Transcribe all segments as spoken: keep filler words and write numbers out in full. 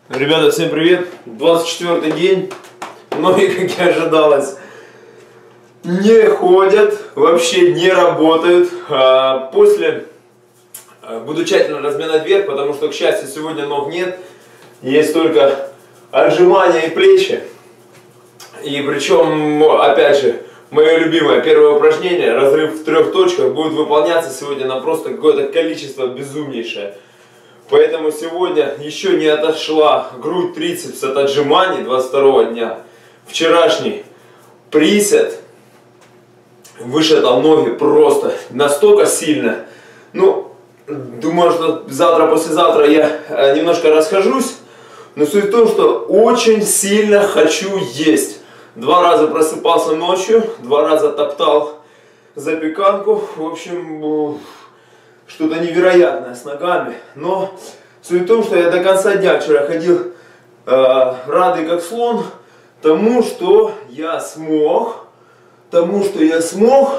Ребята, всем привет! двадцать четвёртый день. Многие, как и ожидалось, не ходят, вообще не работают. А после буду тщательно разминать вверх, потому что, к счастью, сегодня ног нет. Есть только отжимания и плечи. И причем, опять же, мое любимое первое упражнение, разрыв в трех точках, будет выполняться сегодня на просто какое-то количество безумнейшее. Поэтому сегодня еще не отошла грудь, трицепс от отжиманий двадцать второго дня. Вчерашний присед вышатал ноги просто настолько сильно. Ну, думаю, что завтра, послезавтра я немножко расхожусь. Но суть в том, что очень сильно хочу есть. Два раза просыпался ночью, два раза топтал запеканку. В общем, что-то невероятное с ногами. Но суть в том, что я до конца дня вчера ходил э, радый как слон тому, что я смог, тому, что я смог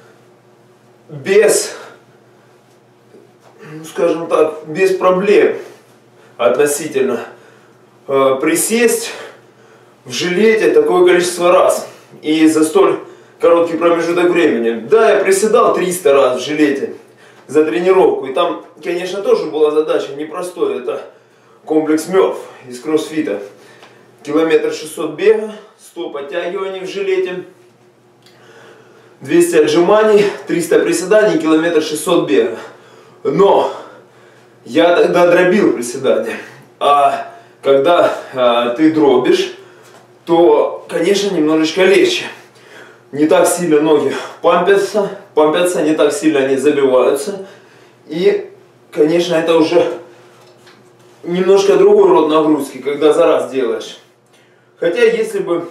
без, ну, скажем так, без проблем относительно э, присесть в жилете такое количество раз. И за столь короткий промежуток времени. Да, я приседал триста раз в жилете за тренировку. И там, конечно, тоже была задача непростой. Это комплекс МЕРФ из кроссфита. Километр шестьсот бега, сто подтягиваний в жилете, двести отжиманий, триста приседаний, километр шестьсот бега. Но я тогда дробил приседания. А когда а, ты дробишь, то, конечно, немножечко легче. Не так сильно ноги пампятся, пампятся, не так сильно они забиваются. И, конечно, это уже немножко другой род нагрузки, когда за раз делаешь. Хотя, если бы,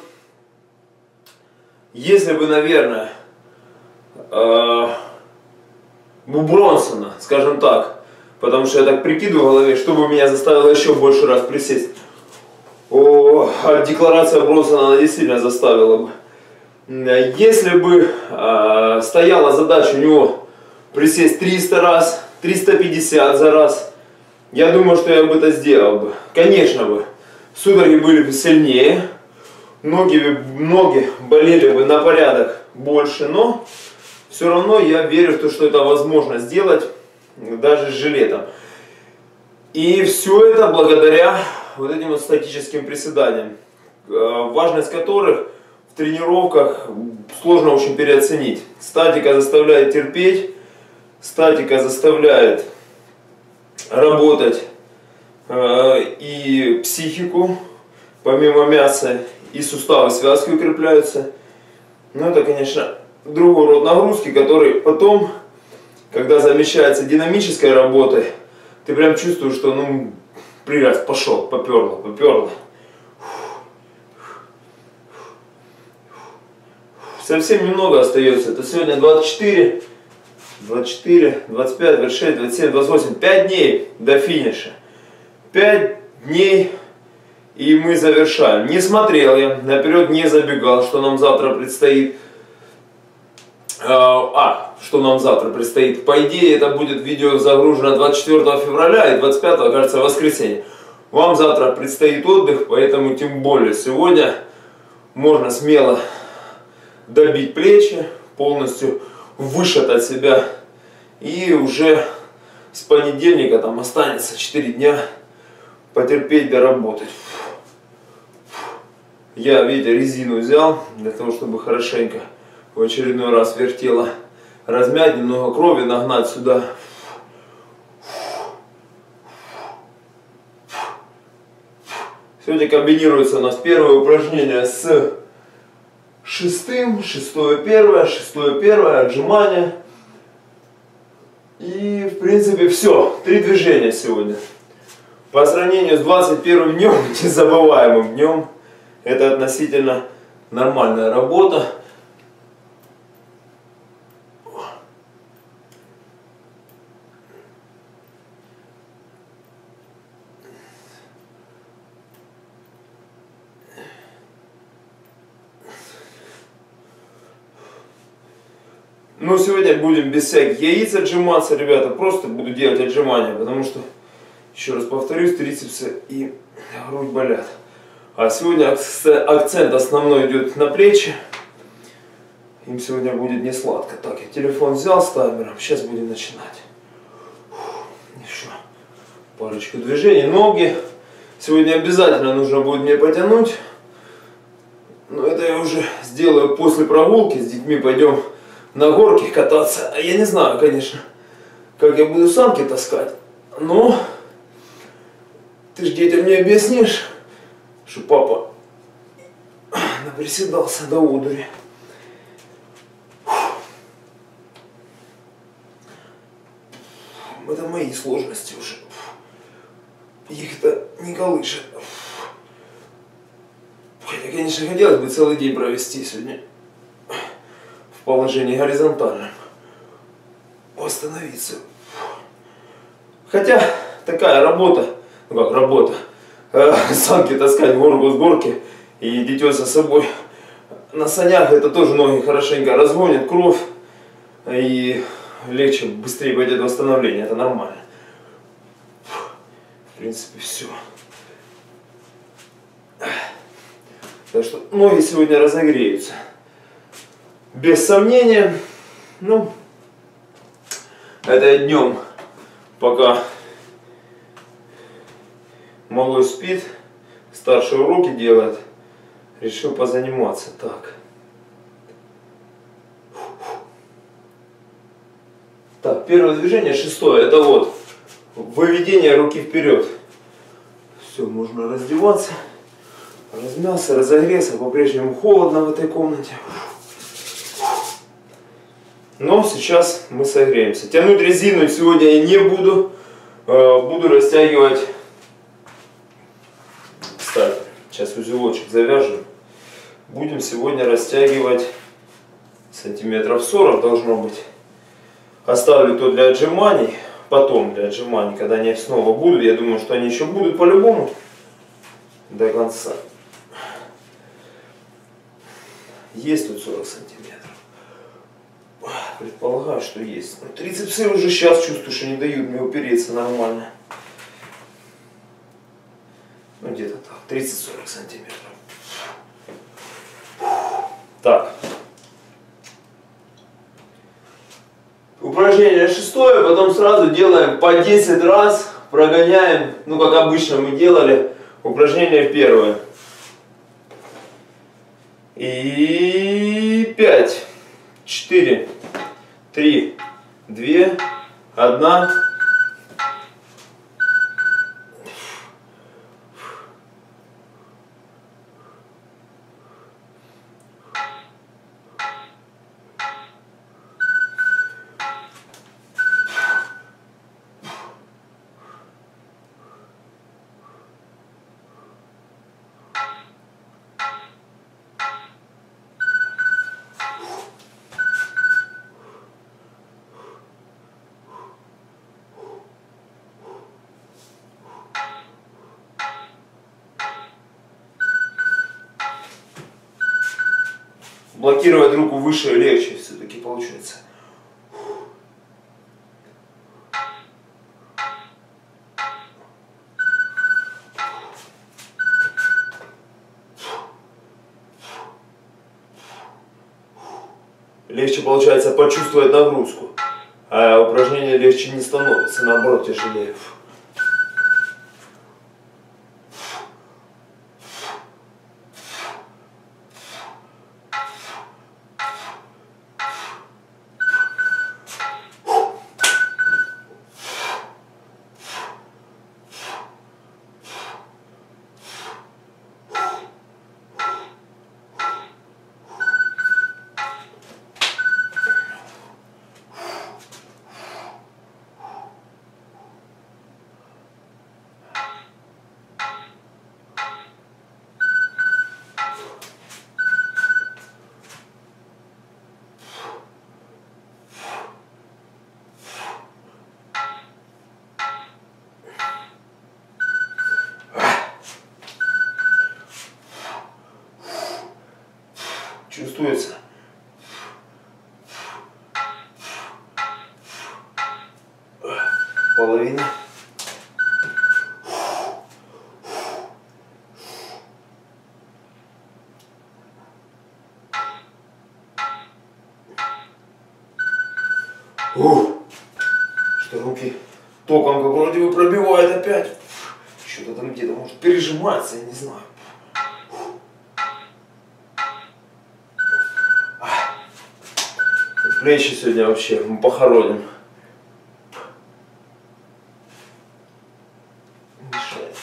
если бы, наверное, э, у Бронсона, скажем так, потому что я так прикидываю в голове, что бы меня заставило еще больше раз присесть. О, декларация Бронсона, она действительно заставила бы. Если бы э, стояла задача у него присесть триста раз, триста пятьдесят за раз, я думаю, что я бы это сделал бы. Конечно бы, судороги были бы сильнее, ноги, ноги болели бы на порядок больше, но все равно я верю в то, что это возможно сделать даже с жилетом. И все это благодаря вот этим вот статическим приседаниям, важность которых в тренировках сложно очень переоценить. Статика заставляет терпеть, статика заставляет работать э, и психику, помимо мяса, и суставы, связки укрепляются. Но это, конечно, другой род нагрузки, который потом, когда замещается динамической работой, ты прям чувствуешь, что ну прирост пошел, поперло, поперло. Совсем немного остается. Это сегодня двадцать четыре, двадцать четыре, двадцать пять, двадцать шесть, двадцать семь, двадцать восемь. пять дней до финиша. пять дней и мы завершаем. Не смотрел я, наперед не забегал, что нам завтра предстоит. А, что нам завтра предстоит. По идее, это будет видео загружено двадцать четвёртого февраля и двадцать пятого, кажется, воскресенье. Вам завтра предстоит отдых, поэтому тем более сегодня можно смело добить плечи, полностью вышатать себя, и уже с понедельника там останется четыре дня потерпеть, доработать. Я, видите, резину взял для того, чтобы хорошенько в очередной раз вертело, размять, немного крови нагнать сюда. Сегодня комбинируется у нас первое упражнение с шестым, шестое первое, шестое первое, отжимания. И в принципе все, три движения сегодня. По сравнению с двадцать первым днем, незабываемым днем, это относительно нормальная работа. Но сегодня будем без всяких яиц отжиматься, ребята. Просто буду делать отжимания, потому что Еще раз повторюсь, трицепсы и грудь болят. А сегодня акцент основной идет на плечи. Им сегодня будет не сладко. Так, я телефон взял с таймером. Сейчас будем начинать. Еще парочку движений. Ноги сегодня обязательно нужно будет мне потянуть. Но это я уже сделаю после прогулки. С детьми пойдем на горке кататься. Я не знаю, конечно, как я буду санки таскать. Но ты ж детям не объяснишь, что папа наприседался до одури. Это мои сложности уже. Их-то не колышет. Хотя, конечно, хотелось бы целый день провести сегодня в положении горизонтальном. Остановиться. Хотя такая работа, ну как работа, санки таскать горку с горки и детей за собой на санях, это тоже ноги хорошенько разгонят, кровь и легче, быстрее пойдет восстановление, это нормально. В принципе, все. Так что ноги сегодня разогреются. Без сомнения. Ну, это я днем, пока малой спит, старшие уроки делает, решил позаниматься. Так. Так, первое движение, шестое, это вот выведение руки вперед. Все, можно раздеваться. Размялся, разогрелся, по-прежнему холодно в этой комнате. Но сейчас мы согреемся. Тянуть резину сегодня я не буду. Буду растягивать. Кстати, сейчас узелочек завяжем. Будем сегодня растягивать сантиметров сорок должно быть. Оставлю то для отжиманий. Потом для отжиманий, когда они снова будут. Я думаю, что они еще будут по-любому до конца. Есть тут сорок сантиметров. Предполагаю, что есть. Но трицепсы уже сейчас чувствую, что не дают мне упереться нормально. Ну где-то так, тридцать-сорок сантиметров. Так. Упражнение шестое, потом сразу делаем по десять раз, прогоняем, ну как обычно мы делали, упражнение первое. И пять, четыре, три, два, одна. Блокировать руку выше легче все-таки получается. Легче получается почувствовать нагрузку, а упражнение легче не становится, наоборот тяжелее. Чувствуется? Половина. Ух. Что руки током как вроде бы пробивает опять. Что-то там где-то может пережиматься, я не знаю. Плечи сегодня вообще мы похороним. Мешает.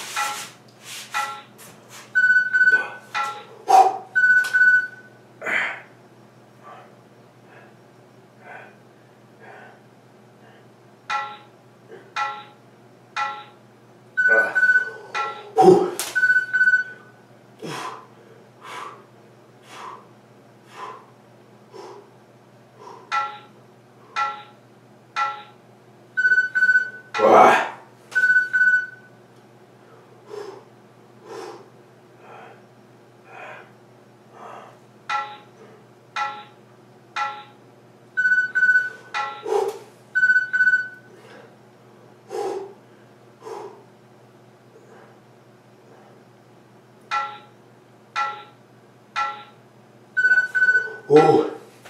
О!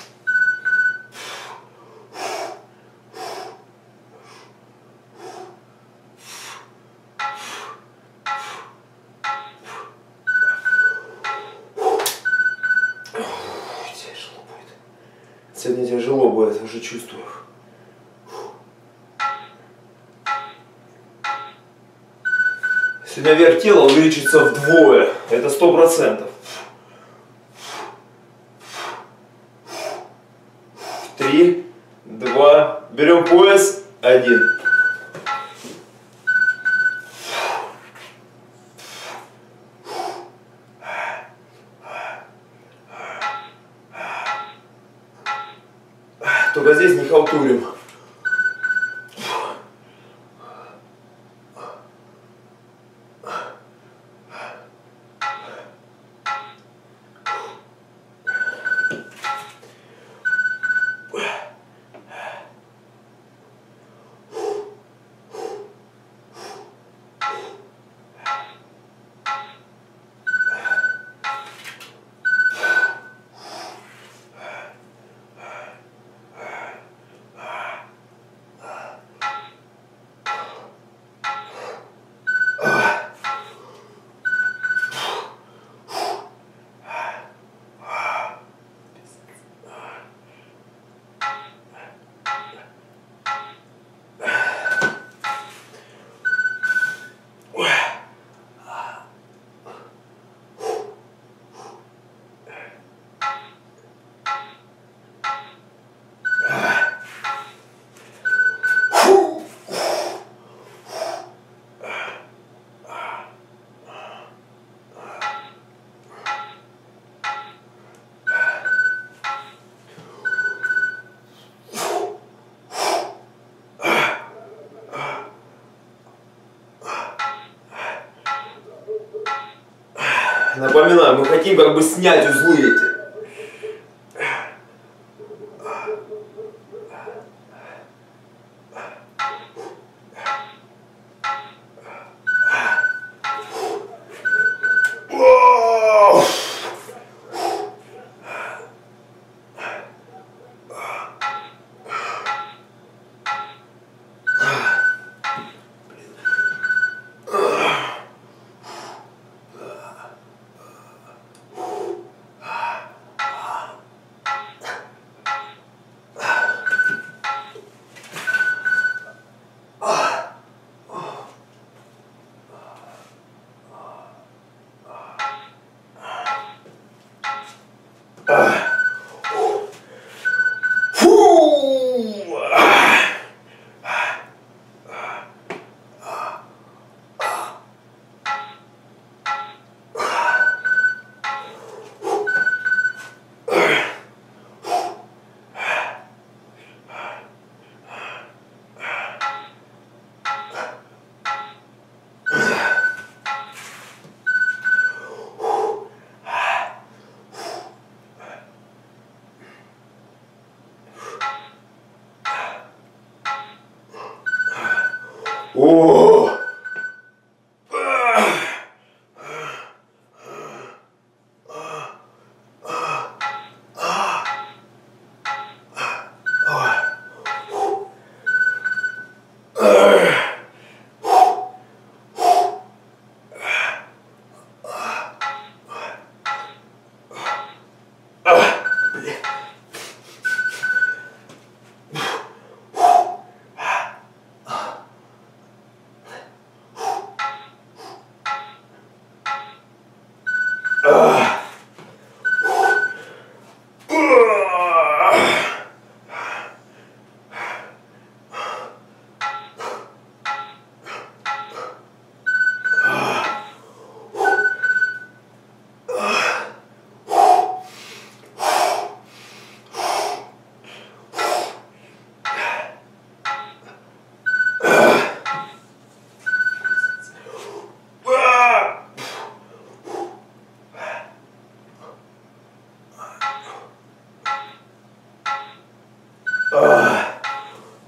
Тяжело будет. Сегодня тяжело будет, уже чувствую. Сегодня вес тела увеличится вдвое. Это сто процентов. Три, два, берем пояс, один. Только здесь не халтурим. Напоминаю, мы хотим как бы снять узлы эти.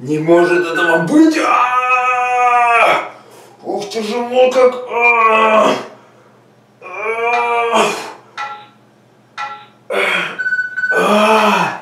Не может этого быть! А-а-а! Ух, тяжело как! А-а-а! А-а-а! А-а-а!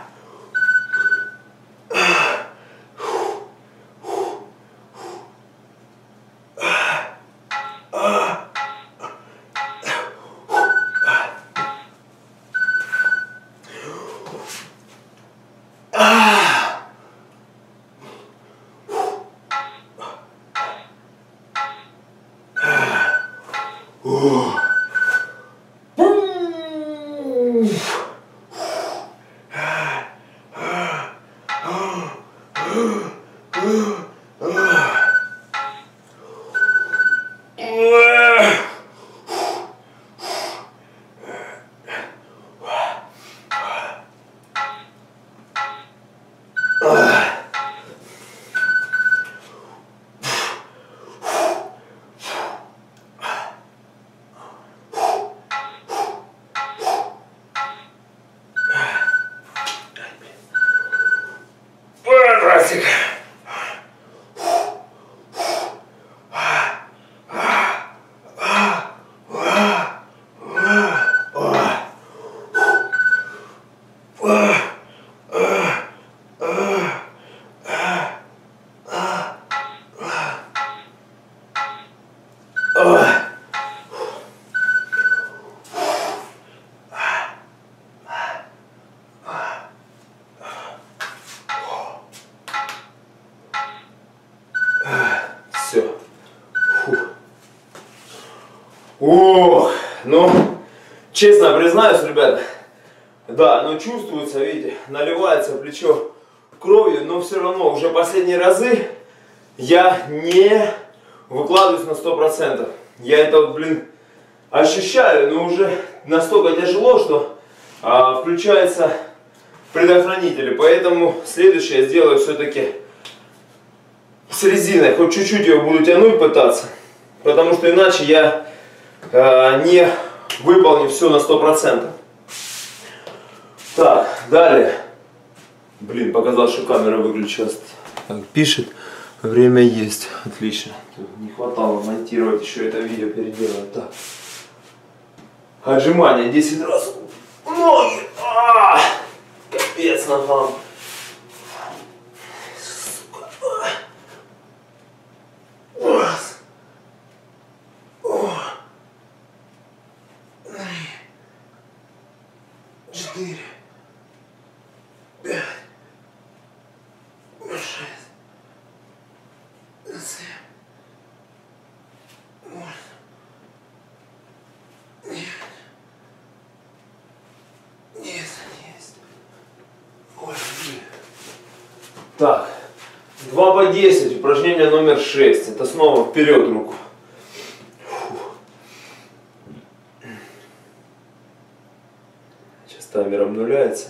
Все. Ох, ну, честно признаюсь, ребята, да, ну чувствуется, видите, наливается плечо кровью, но все равно уже последние разы я не выкладываюсь на сто процентов. Я это вот, блин, ощущаю, но уже настолько тяжело, что а, включаются предохранители. Поэтому следующее я сделаю все-таки с резиной. Хоть чуть-чуть ее буду тянуть пытаться. Потому что иначе я а, не выполню все на сто процентов. Так, далее. Блин, показал, что камера выключилась. Так, пишет. Время есть. Отлично. Тут не хватало монтировать еще это видео, переделать. Так. Отжимания десять раз. Ноги. А -а -а! Капец ногам. Четыре. Пять. Шесть. Семь. Восемь. Девять. Есть. Ой, блин. Так. два по десять. Упражнение номер шесть. Это снова вперед руку. Сейчас таймер обнуляется.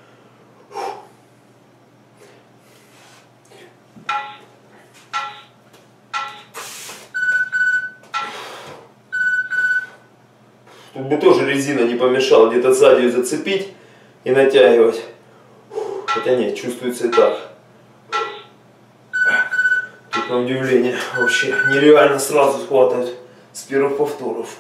Тут бы тоже резина не помешала, где-то сзади ее зацепить и натягивать. Хотя нет, чувствуется и так. Тут на удивление вообще нереально сразу схватывать с первых повторов.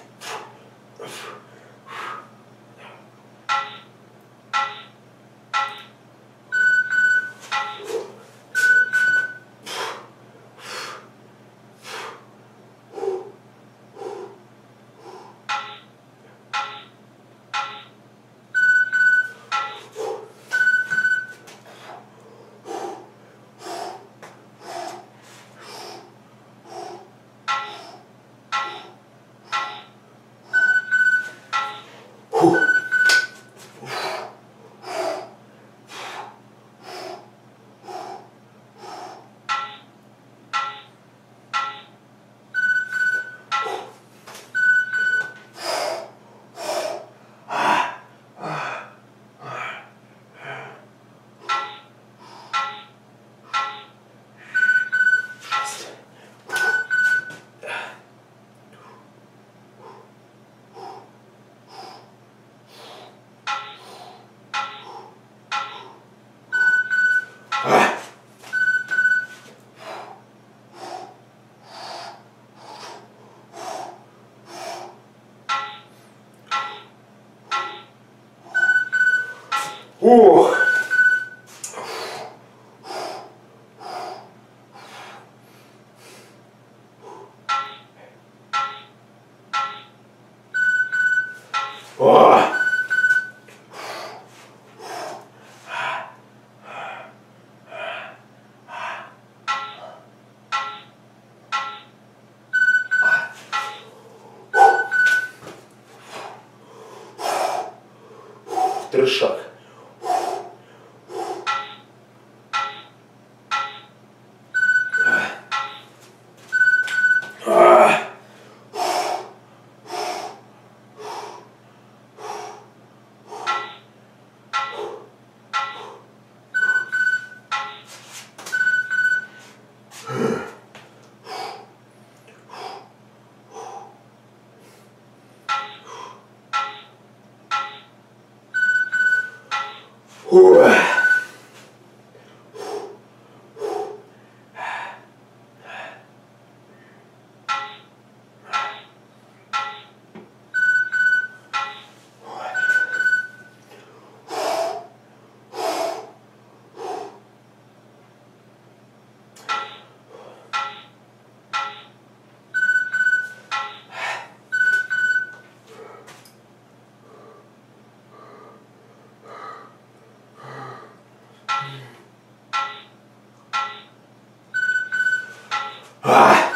Ох. О. Трешак. Ой. А.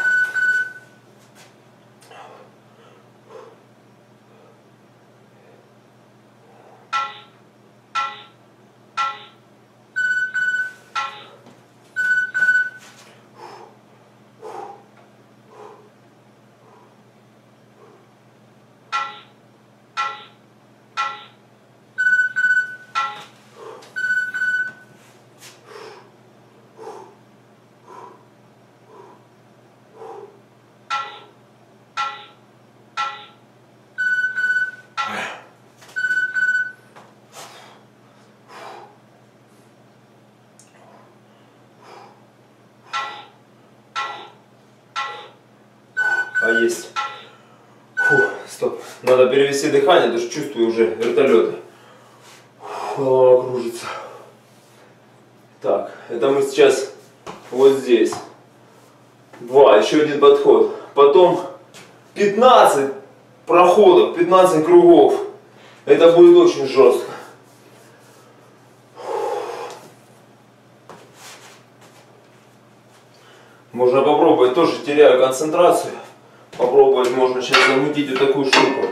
А есть. Фу, стоп. Надо перевести дыхание, потому что чувствую уже вертолеты. Голова кружится. Так, это мы сейчас вот здесь. Два, еще один подход. Потом пятнадцать проходов, пятнадцать кругов. Это будет очень жестко. Можно попробовать, тоже теряю концентрацию. Попробовать можно сейчас замутить вот такую штуку.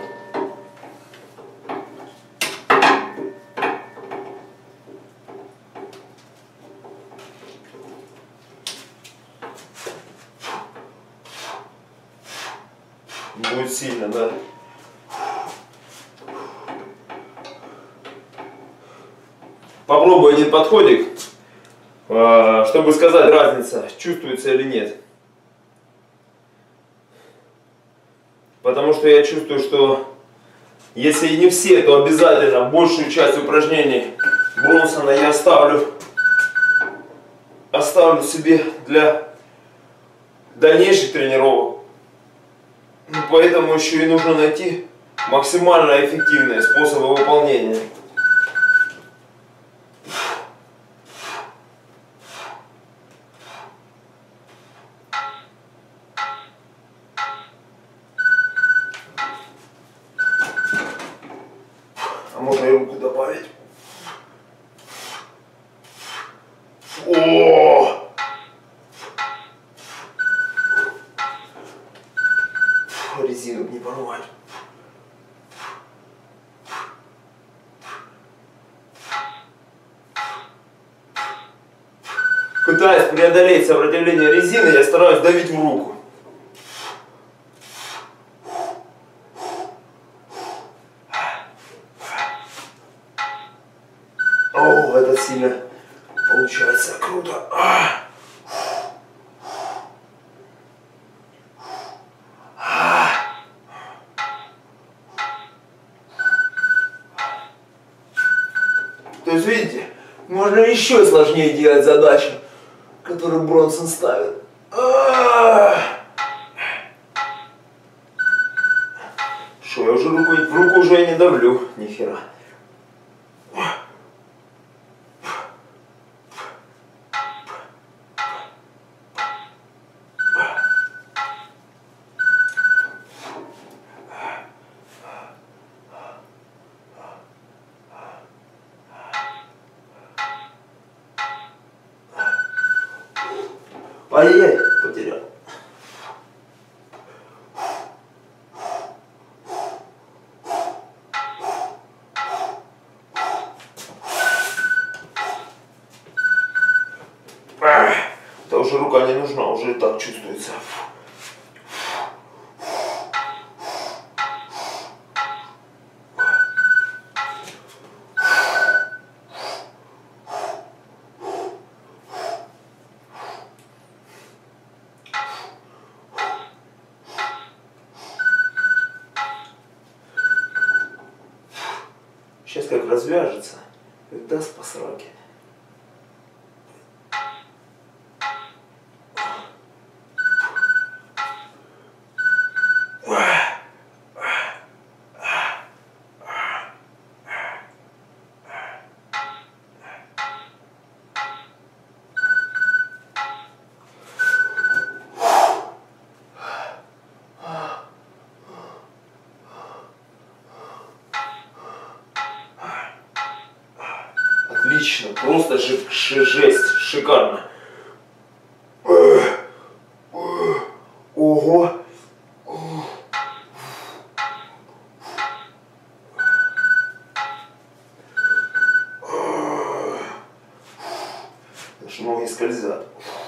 Будет сильно, да? Попробую один подходик, чтобы сказать, разница, чувствуется или нет. Потому что я чувствую, что если и не все, то обязательно большую часть упражнений Бронсона я оставлю, оставлю себе для дальнейших тренировок. Поэтому еще и нужно найти максимально эффективные способы выполнения. Можно и руку добавить. О! Резину не порвать. Пытаясь преодолеть сопротивление резины, я стараюсь давить в руку. О, это сильно получается круто. А. А. То есть, видите, можно еще сложнее делать задачу, которую Бронсон ставит. А. Что, я уже руку, в руку уже не давлю, нихера. Ай-яй-яй, потерял. Да уже рука не нужна, уже и так чувствуется. Сейчас как развяжется, как даст по сраке. Отлично, просто же, же, жесть, шикарно. Ого. Аж ноги скользят.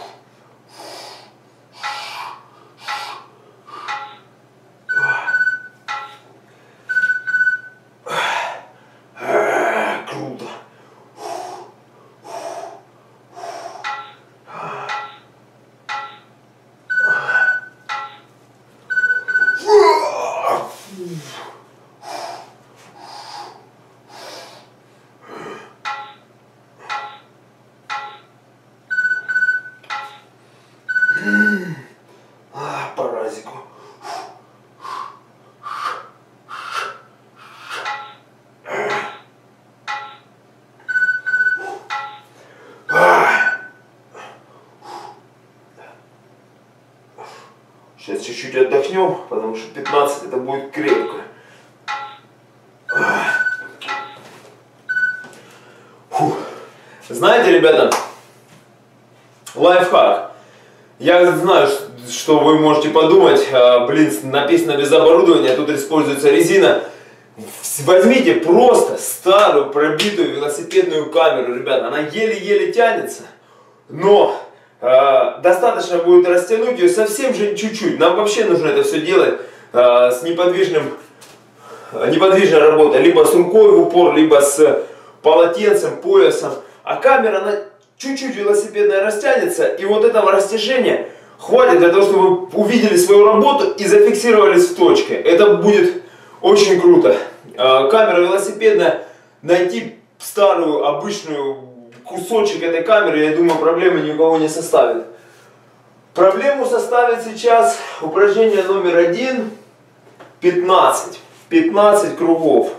Круто. А, паразику. Сейчас чуть-чуть отдохнем, потому что пятнадцать это будет крепко. Фух. Знаете, ребята, лайфхак. Я знаю, что вы можете подумать, блин, написано без оборудования, тут используется резина. Возьмите просто старую пробитую велосипедную камеру, ребята, она еле-еле тянется, но э, достаточно будет растянуть ее совсем же чуть-чуть. Нам вообще нужно это все делать э, с неподвижным, неподвижной работой, либо с рукой в упор, либо с полотенцем, поясом, а камера, она чуть-чуть велосипедная растянется, и вот этого растяжения хватит для того, чтобы вы увидели свою работу и зафиксировались в точке. Это будет очень круто. Камера велосипедная, найти старую, обычную кусочек этой камеры, я думаю, проблемы ни у кого не составит. Проблему составит сейчас упражнение номер один, пятнадцать. пятнадцать кругов.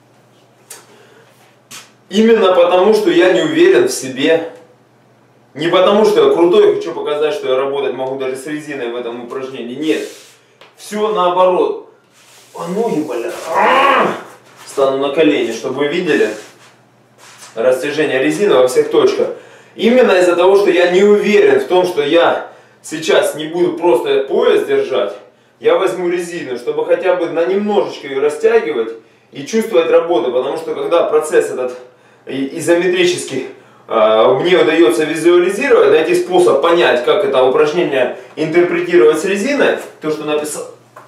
Именно потому, что я не уверен в себе. Не потому, что я крутой, хочу показать, что я работать могу даже с резиной в этом упражнении. Нет. Все наоборот. А ноги болят. Стану на колени, чтобы вы видели растяжение резины во всех точках. Именно из-за того, что я не уверен в том, что я сейчас не буду просто пояс держать, я возьму резину, чтобы хотя бы на немножечко ее растягивать и чувствовать работу. Потому что когда процесс этот изометрический мне удается визуализировать, найти способ понять, как это упражнение интерпретировать с резиной, то, что написал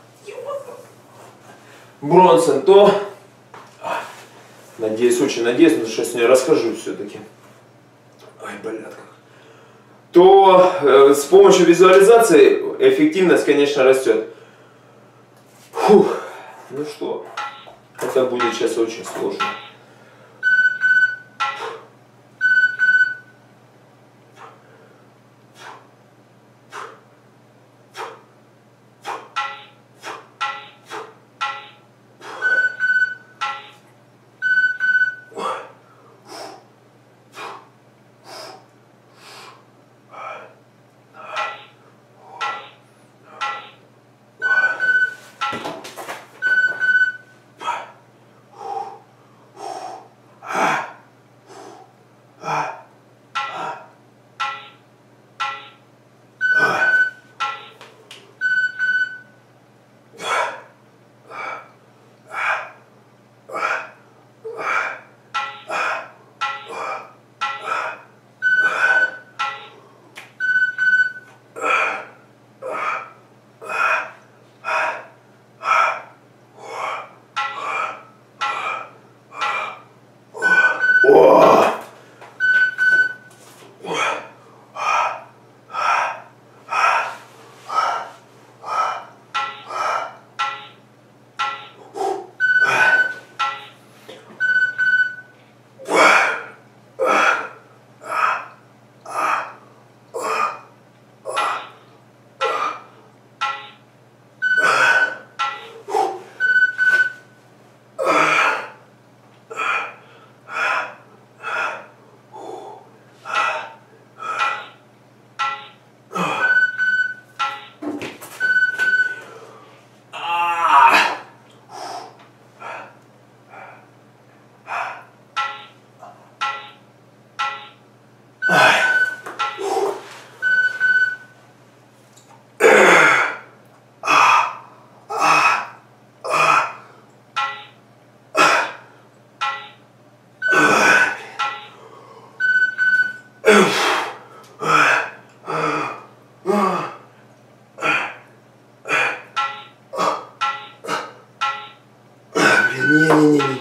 Бронсон, то, надеюсь, очень надеюсь, потому что я с ней расхожусь все-таки, ай, болят как, то э, с помощью визуализации эффективность, конечно, растет. Фух, ну что, это будет сейчас очень сложно. Не-не-не-не.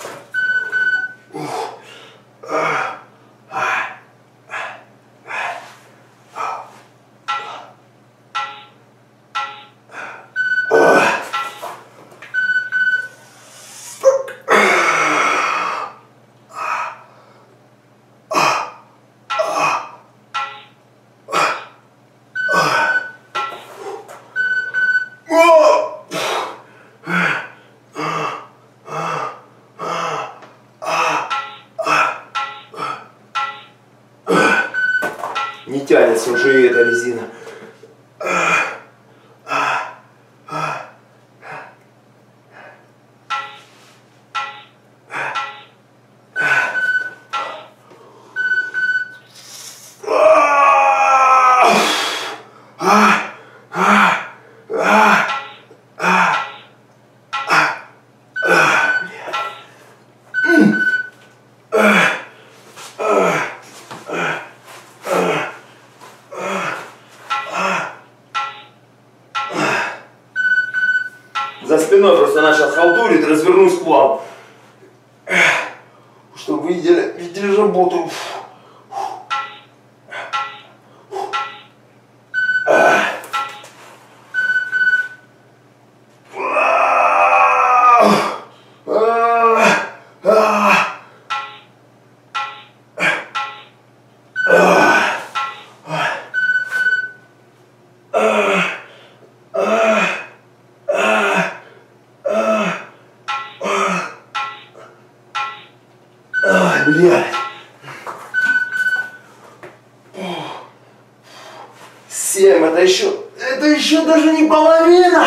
Не тянется уже и эта резина. За спиной просто начал халтурить, развернусь к вам. Чтобы вы видели, видели работу. Блядь. Семь, это еще, это еще даже не половина.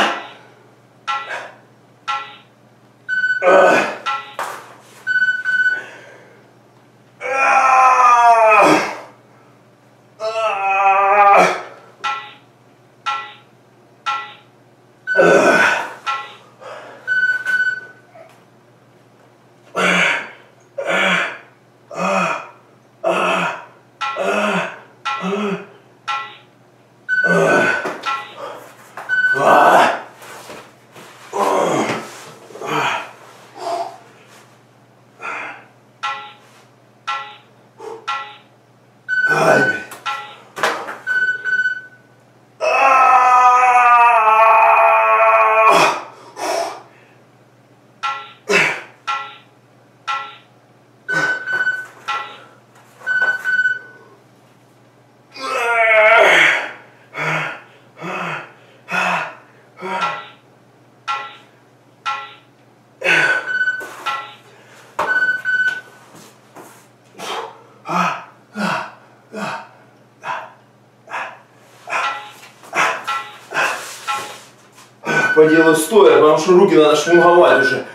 По делу стоя, потому что руки надо шмунговать уже.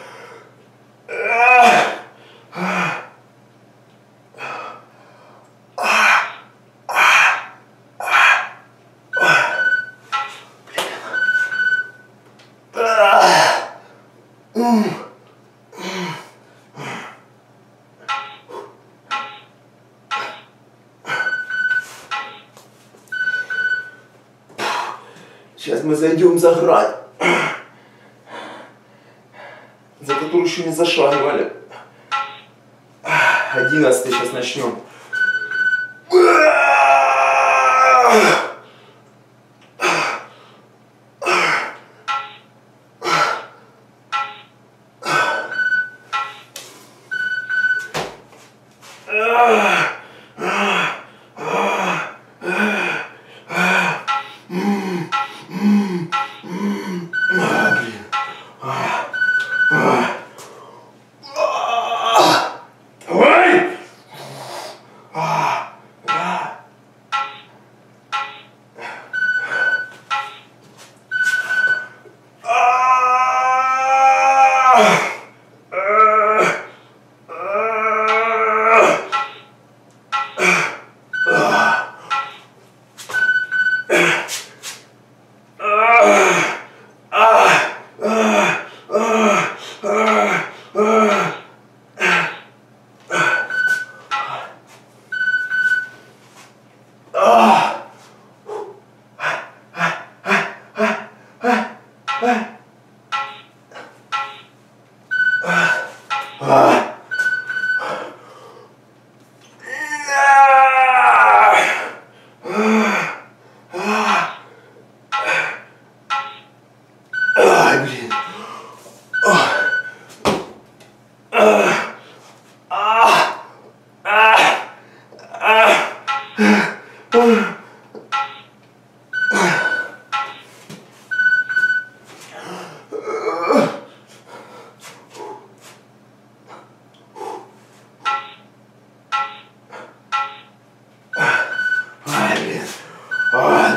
Сейчас мы зайдем за грань, за которую еще не зашагивали. Одиннадцатый сейчас начнем.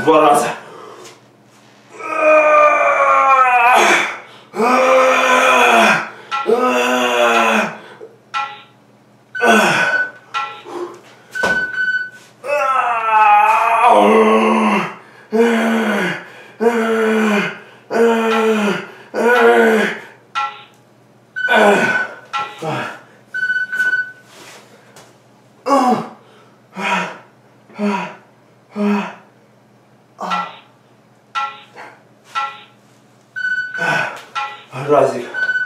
Два раза. Разик.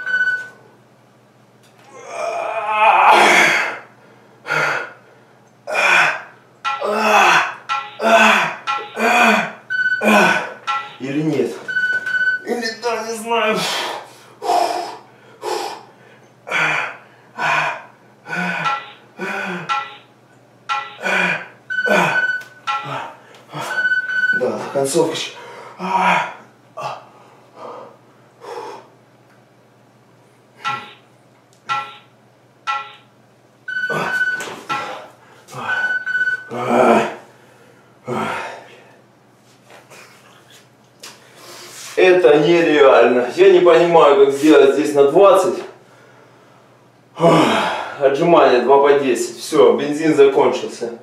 Или нет? Или да, не знаю. Да, концовка. Это нереально. Я не понимаю, как сделать здесь на двадцать. Отжимания два по десять. Все, бензин закончился.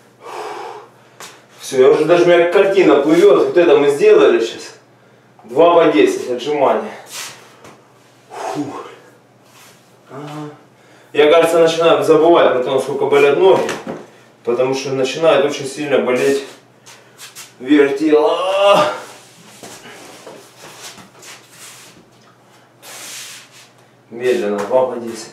Все, я уже даже, у меня картина плывет. Вот это мы сделали сейчас. два по десять отжимания. Фух. Ага. Я, кажется, начинаю забывать про то, насколько болят ноги. Потому что начинает очень сильно болеть верх тела. Медленно, два по десять.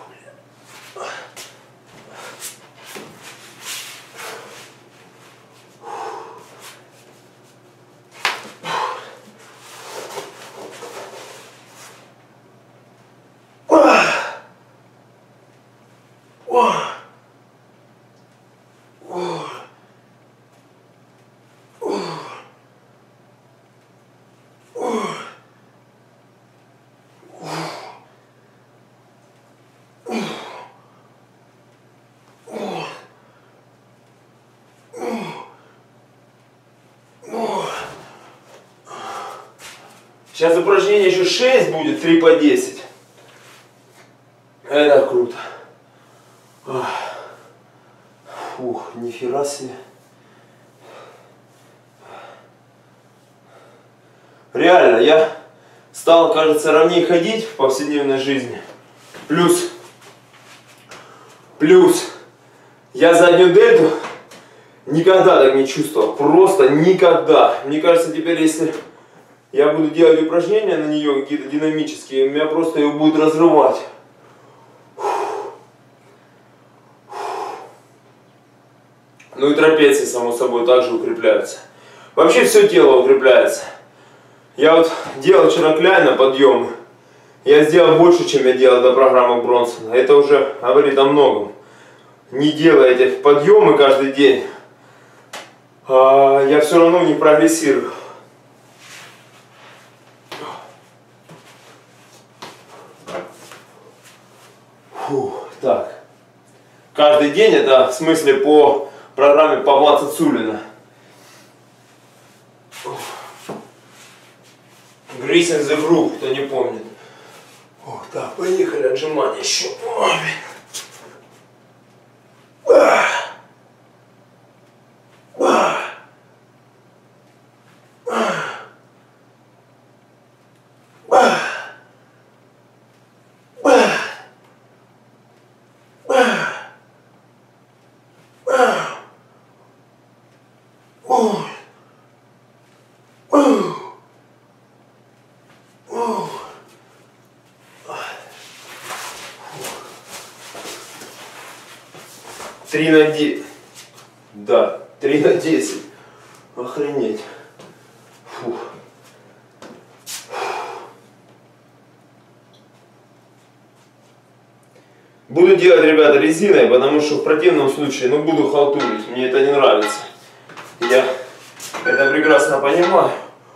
Сейчас упражнение еще шесть будет, три по десять. Это круто. Фух, нифига себе. Реально, я стал, кажется, ровнее ходить в повседневной жизни. Плюс, плюс, я заднюю дельту никогда так не чувствовал. Просто никогда. Мне кажется, теперь, если я буду делать упражнения на нее какие-то динамические, меня просто ее будет разрывать. Ну и трапеции, само собой, также укрепляются. Вообще все тело укрепляется. Я вот делал вчера Кляйна подъемы. Я сделал больше, чем я делал до программы Бронсона. Это уже говорит о многом. Не делая эти подъемы каждый день, я все равно не прогрессирую. Фух, так. Каждый день это в смысле по программе Павла Цицулина. Greasing the Groove, кто не помнит. Ох, так, поехали, отжимания еще. Три на десять. Да, три на десять. Охренеть. Фух. Буду делать, ребята, резиной, потому что в противном случае, ну, буду халтурить. Мне это не нравится. Я это прекрасно понимаю.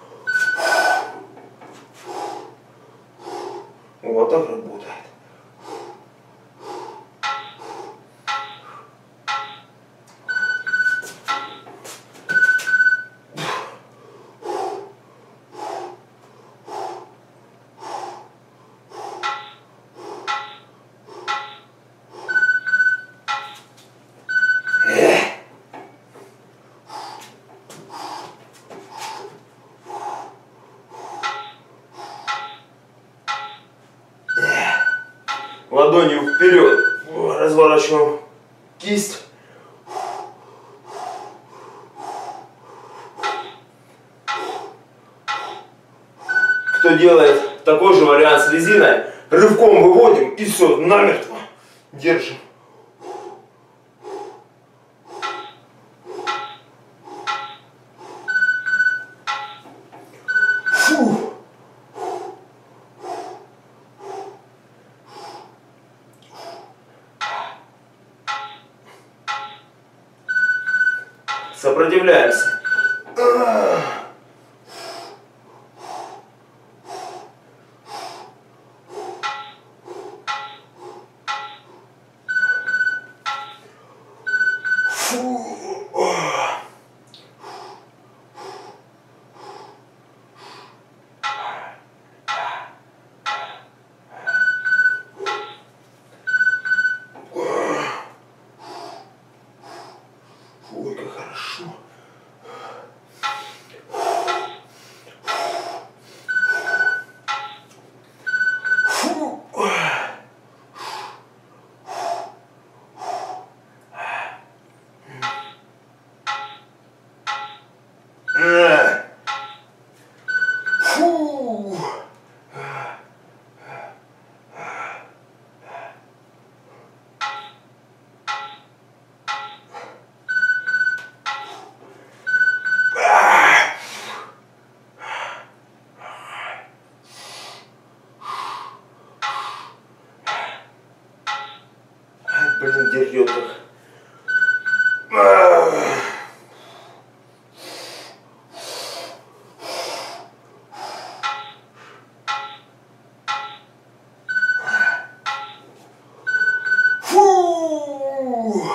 Вот так работает. ладонью вперед. Разворачиваем кисть. Кто делает такой же вариант с резиной, рывком выводим и все, намертво держим. Фу. Сопротивляемся. Ой, как хорошо. Фу. Фу. Блин, дерет их. Фу.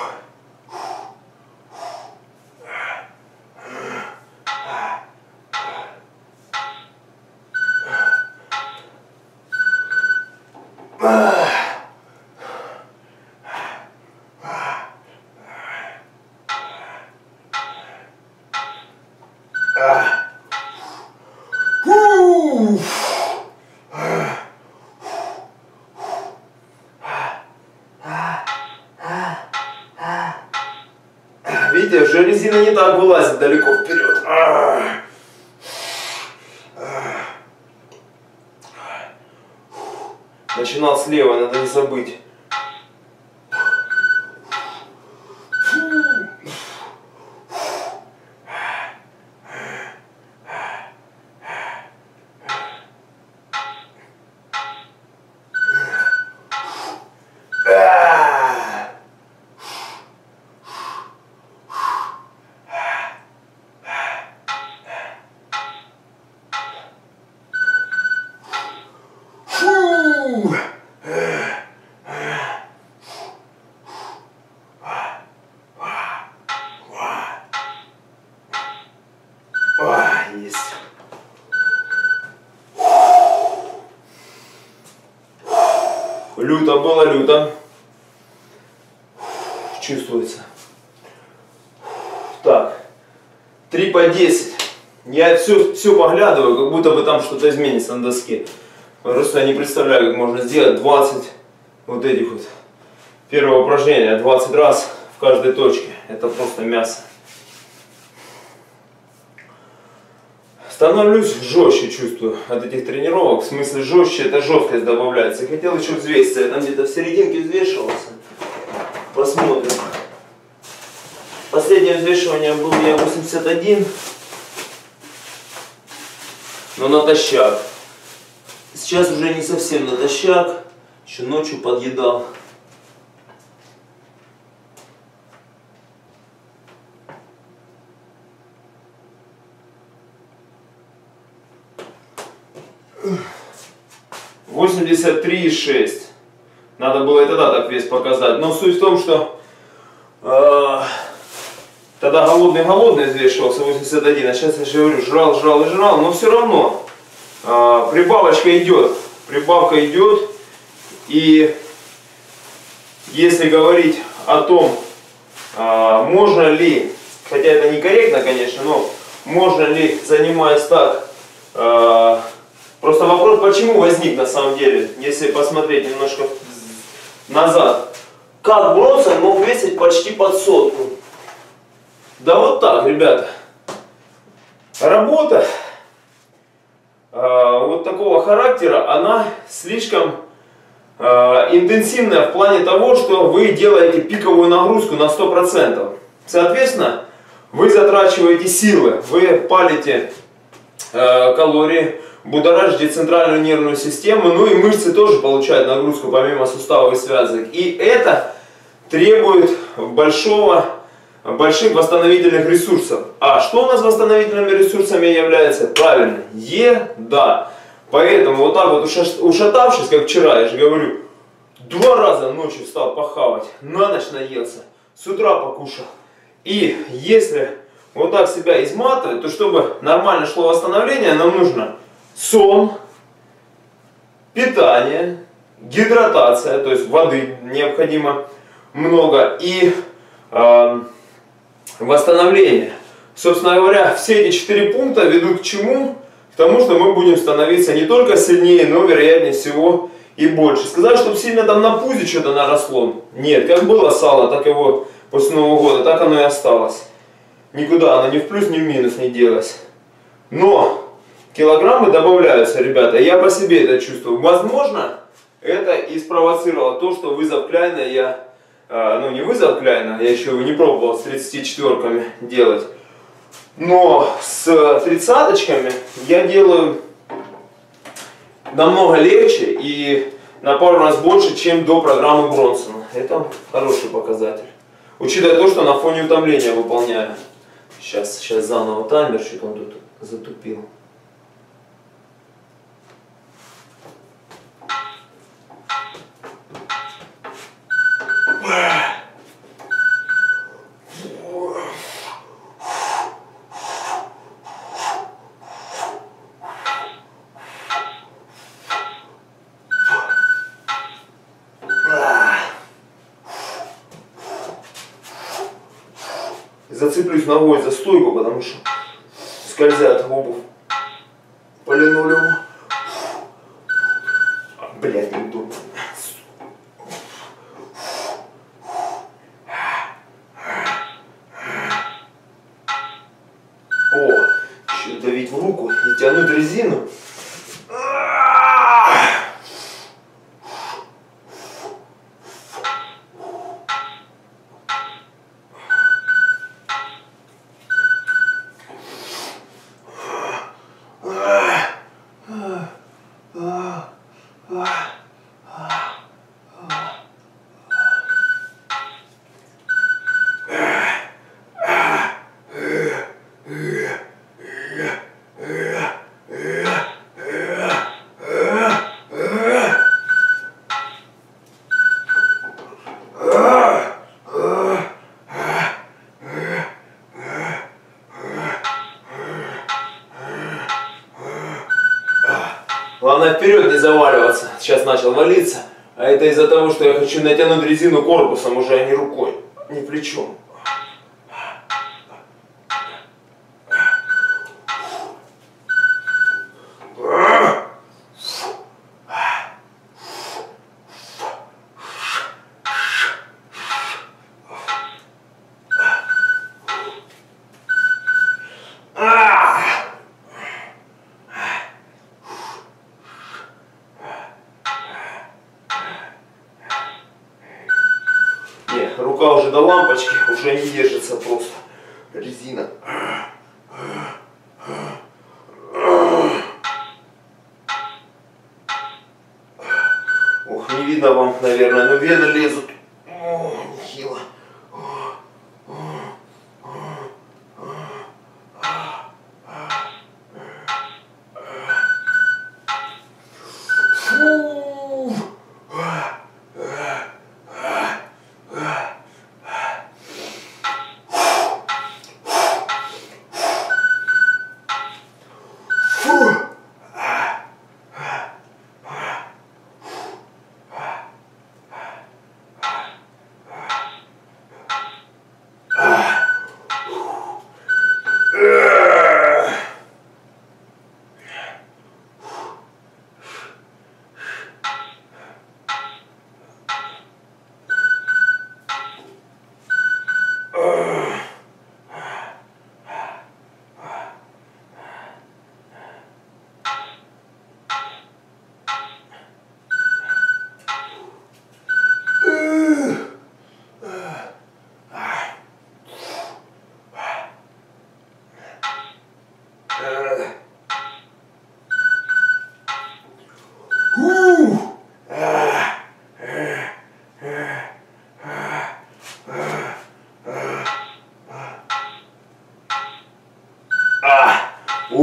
Видите, уже резина не так вылазит далеко вперед. Начинал слева, надо не забыть. Есть. Люто было, люто. Чувствуется. Так. три по десять. Я все, все поглядываю, как будто бы там что-то изменится на доске. Просто я не представляю, как можно сделать двадцать вот этих вот. Первое упражнение двадцать раз в каждой точке. Это просто мясо. Становлюсь жестче, чувствую, от этих тренировок. В смысле жестче, это жесткость добавляется. Хотел еще взвеситься, я там где-то в серединке взвешивался. Посмотрим. Последнее взвешивание был я восемьдесят один. Но натощак. Сейчас уже не совсем натощак. Еще ночью подъедал. восемьдесят три и шесть. Надо было и тогда так вес показать. Но суть в том, что э, тогда голодный-голодный взвешивался восемьдесят один, а сейчас я же говорю, жрал, жрал и жрал, но все равно э, прибавочка идет. Прибавка идет. И если говорить о том, э, можно ли, хотя это некорректно, конечно, но можно ли, занимаясь так, э, просто вопрос, почему возник на самом деле, если посмотреть немножко назад. Как Бронсон мог весить почти под сотку? Да вот так, ребята. Работа э, вот такого характера, она слишком э, интенсивная в плане того, что вы делаете пиковую нагрузку на сто процентов. Соответственно, вы затрачиваете силы, вы палите э, калории, будоражите центральную нервную систему, ну и мышцы тоже получают нагрузку помимо суставов и связок. И это требует большого, больших восстановительных ресурсов. А что у нас восстановительными ресурсами является? Правильно, еда. Поэтому вот так вот ушатавшись, как вчера, я же говорю, два раза ночью встал похавать, на ночь наелся, с утра покушал. И если вот так себя изматывать, то чтобы нормально шло восстановление, нам нужно сон, питание, гидратация, то есть воды необходимо много, и э, восстановление. Собственно говоря, все эти четыре пункта ведут к чему? К тому, что мы будем становиться не только сильнее, но вероятнее всего и больше. Сказать, чтобы сильно там на пузе что-то наросло, нет, как было сало, так его после Нового года, так оно и осталось. Никуда оно ни в плюс, ни в минус не делось. Но килограммы добавляются, ребята, я по себе это чувствую. Возможно, это и спровоцировало то, что вызов Кляйна я, э, ну не вызов Кляйна, я еще его не пробовал с тридцатью четвёрками делать. Но с тридцаточками я делаю намного легче и на пару раз больше, чем до программы Бронсона. Это хороший показатель. Учитывая то, что на фоне утомления выполняю. Сейчас, сейчас заново таймер, что-то он тут затупил. Зацеплюсь ногой за стойку, потому что скользят обувь по линолеуму. Блять, неудобно. О, еще давить в руку и тянуть резину. Главное вперед не заваливаться. Сейчас начал валиться. А это из-за того, что я хочу натянуть резину корпусом уже, а не рукой, не плечом. Рука уже до лампочки, уже не держится просто резина. Ох, не видно вам, наверное, но вены лезут. О, нехило.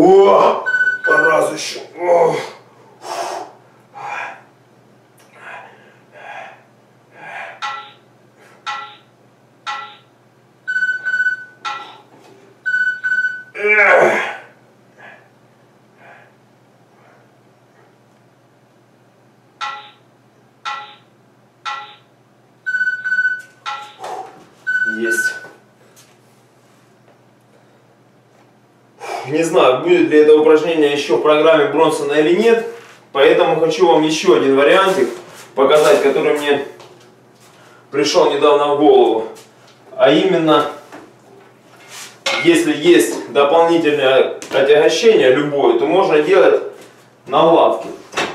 О, по разу еще. О. Есть. Не знаю, будет ли это упражнение еще в программе Бронсона или нет, поэтому хочу вам еще один вариантик показать, который мне пришел недавно в голову. А именно, если есть дополнительное отягощение любое, то можно делать на лавке.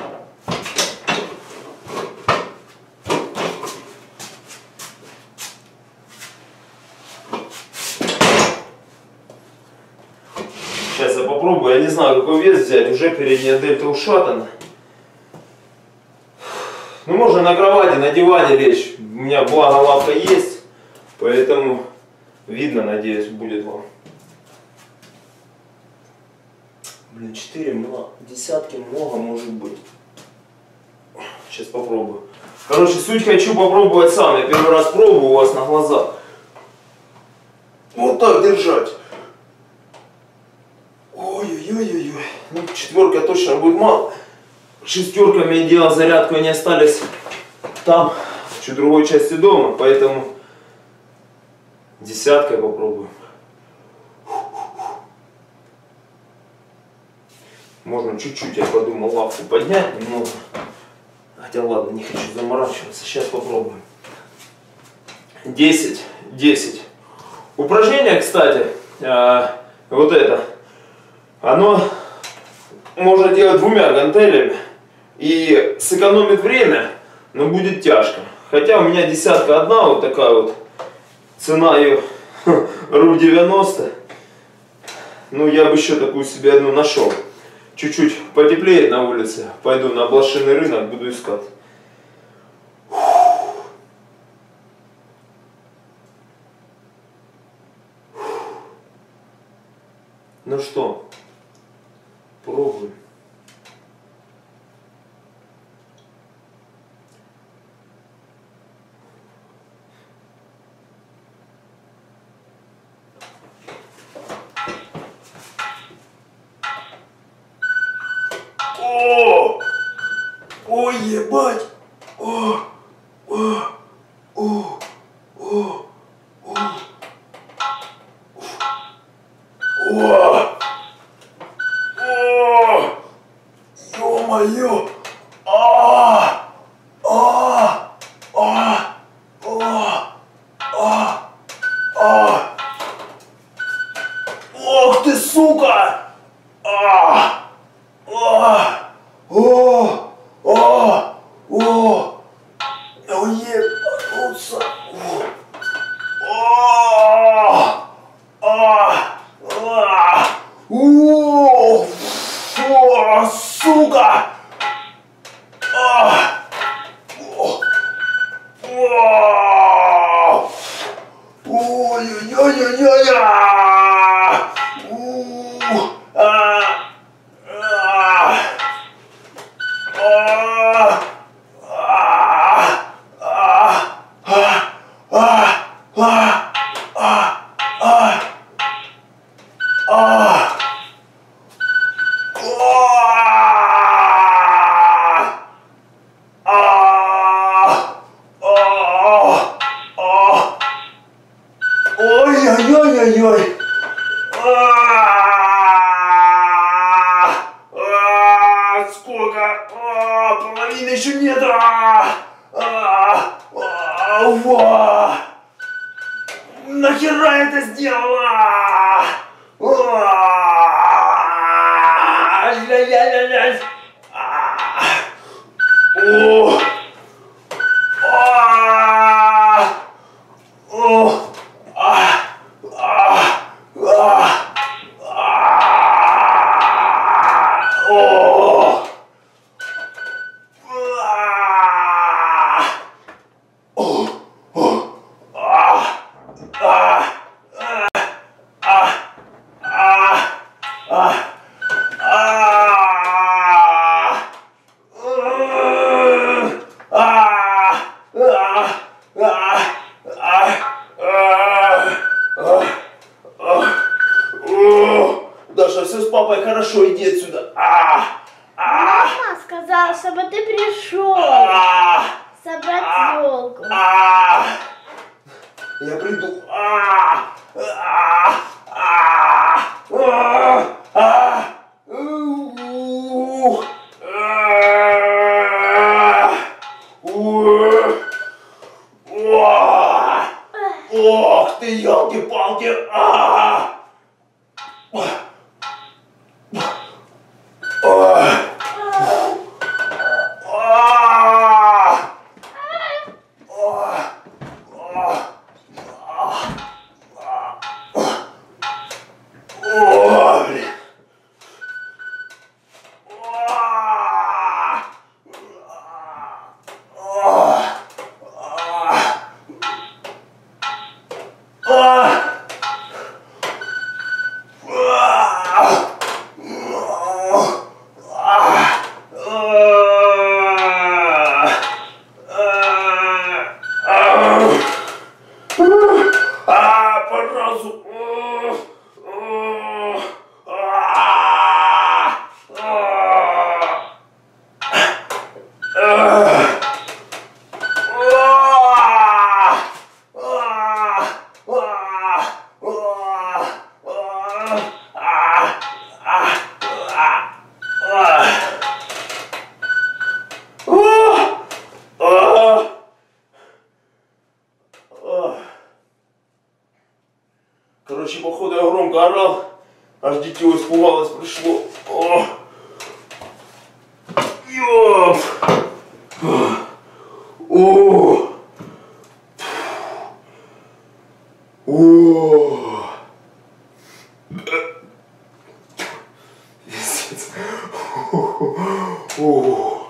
Сейчас я попробую, я не знаю, какой вес взять, уже передняя дельта ушатана. Ну, можно на кровати, на диване лечь, у меня благо лавка есть, поэтому видно, надеюсь, будет вам. Блин, четыре много, десятки много может быть. Сейчас попробую. Короче, суть хочу попробовать сам, я первый раз пробую у вас на глазах. Вот так держать. Ой-ой-ой-ой-ой. Ну, четверка точно будет мало. Шестерками я делал зарядку, они остались там, в чуть другой части дома, поэтому десяткой попробуем. Можно чуть-чуть, я подумал, лавку поднять немного. Хотя ладно, не хочу заморачиваться. Сейчас попробуем. десять, десять. Упражнение, кстати, э, вот это, оно можно делать двумя гантелями и сэкономит время, но будет тяжко. Хотя у меня десятка одна, вот такая вот, цена ее рубль девяносто. Ну, я бы еще такую себе одну нашел. Чуть-чуть потеплеет на улице, пойду на блошиный рынок, буду искать. Ну что, пробуем. О! Ой, ебать! О! О! О! О! О! О! О! Ё-моё! А! А! А! А! А! А! Ох ты, сука! А! А! О! О! О! О, ебануться! О! А! А! О! О, сука! А! О! О! Ой-ой-ой-ой-ой! У! А! Ой-ой-ой-ой-ой! Сколько? Половины еще нет! Нахера это сделала? Ля-ля-ля-ля! О! приду. А, а, а, а, а, ух, а, ух, ух. Ох ты, елки-палки! А! Короче, походу я громко орал, аж дитё испугалось, пришло. О! Ёп! О! О! О!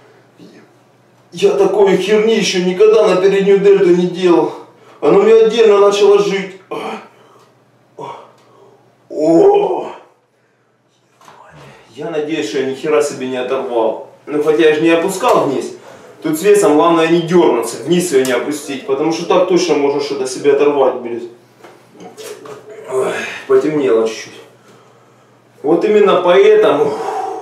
Я такой херни еще никогда на переднюю дельту не делал. Оно мне отдельно начало жить. О! Я надеюсь, что я ни хера себе не оторвал. Ну хотя я же не опускал вниз. Тут с весом главное не дернуться, вниз ее не опустить, потому что так точно можно что-то себе оторвать будет. Ой, потемнело чуть-чуть. Вот именно поэтому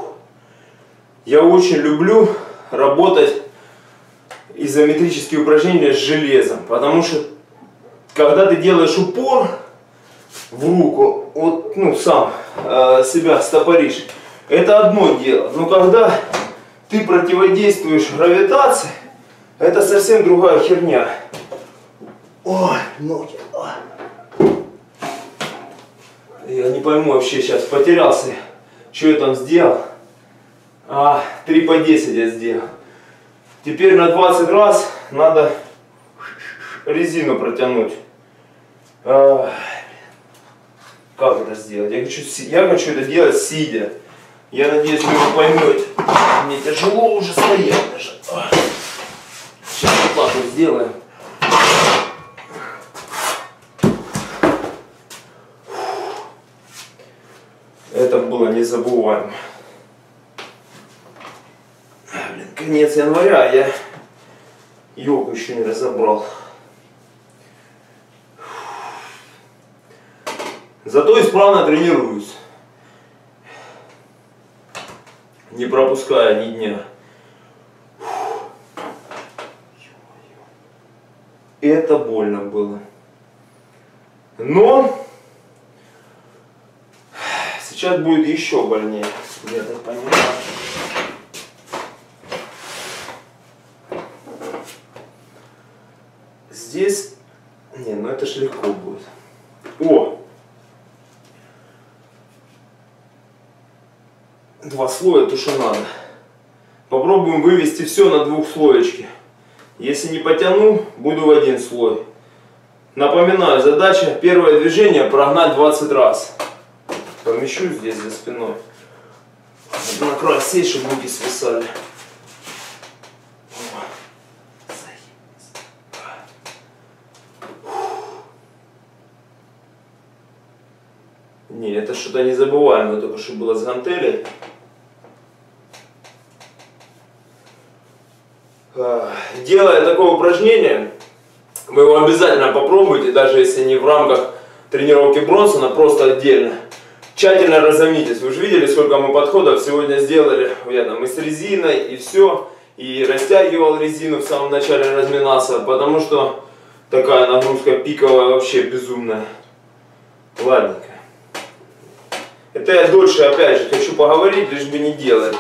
я очень люблю работать изометрические упражнения с железом, потому что когда ты делаешь упор в руку, вот, ну, сам э, себя стопоришь, это одно дело. Но когда ты противодействуешь гравитации, это совсем другая херня. Ой, ноги. Ой. Я не пойму вообще сейчас, потерялся, что я там сделал. А, три по десять я сделал. Теперь на двадцать раз надо резину протянуть. А, как это сделать? Я хочу, я хочу это делать сидя. Я надеюсь, вы его поймете. Мне тяжело уже стоять даже. Сейчас вот так вот сделаем. Это было незабываемо. Блин, конец января, а я йогу еще не разобрал. Зато исправно тренируюсь. Не пропуская ни дня. Это больно было. Но сейчас будет еще больнее, я так понимаю. Здесь... Не, ну это ж легко будет. О! Два слоя, то что надо. Попробуем вывести все на двухслоечки. Если не потяну, буду в один слой. Напоминаю, задача, первое движение прогнать двадцать раз. Помещу здесь за спиной. Надо на край сесть, чтобы руки свисали. Не, это что-то незабываемое, только что было с гантелей. Делая такое упражнение, вы его обязательно попробуйте, даже если не в рамках тренировки Бронсона, просто отдельно. Тщательно разомнитесь. Вы же видели, сколько мы подходов сегодня сделали. Я там и с резиной, и все. И растягивал резину в самом начале, разминался. Потому что такая нагрузка пиковая, вообще безумная. Ладненько. Это я дольше, опять же, хочу поговорить, лишь бы не делать.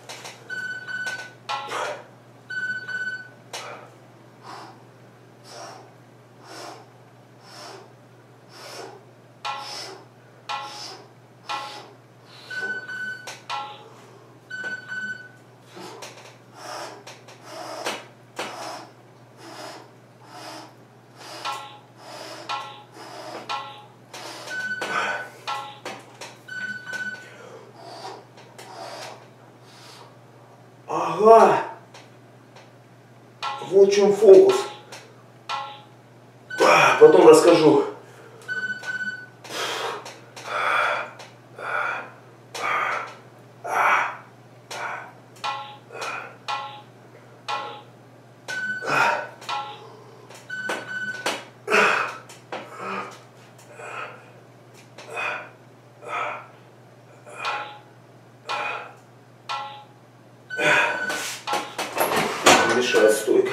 Ага, вот в чем фокус. Потом расскажу. Мешает стойка.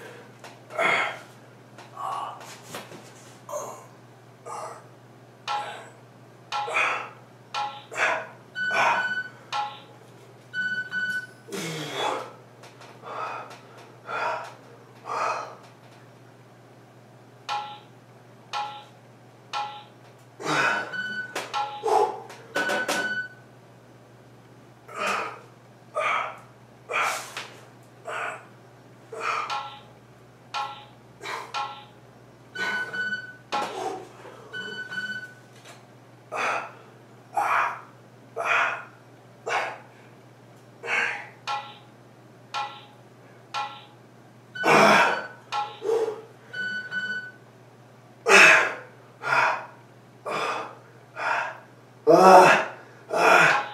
А, а.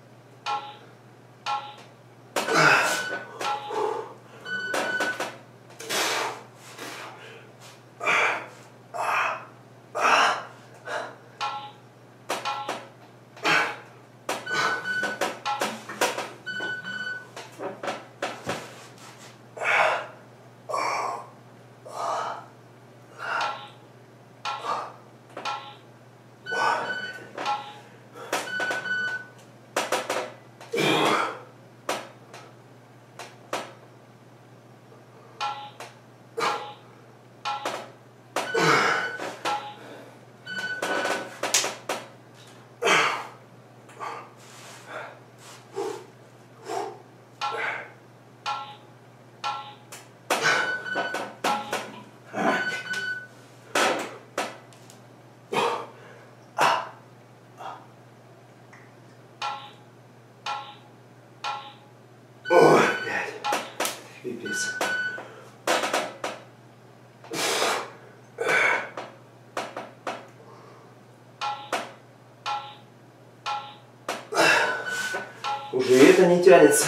Ой, блядь, пипец. Уже и это не тянется.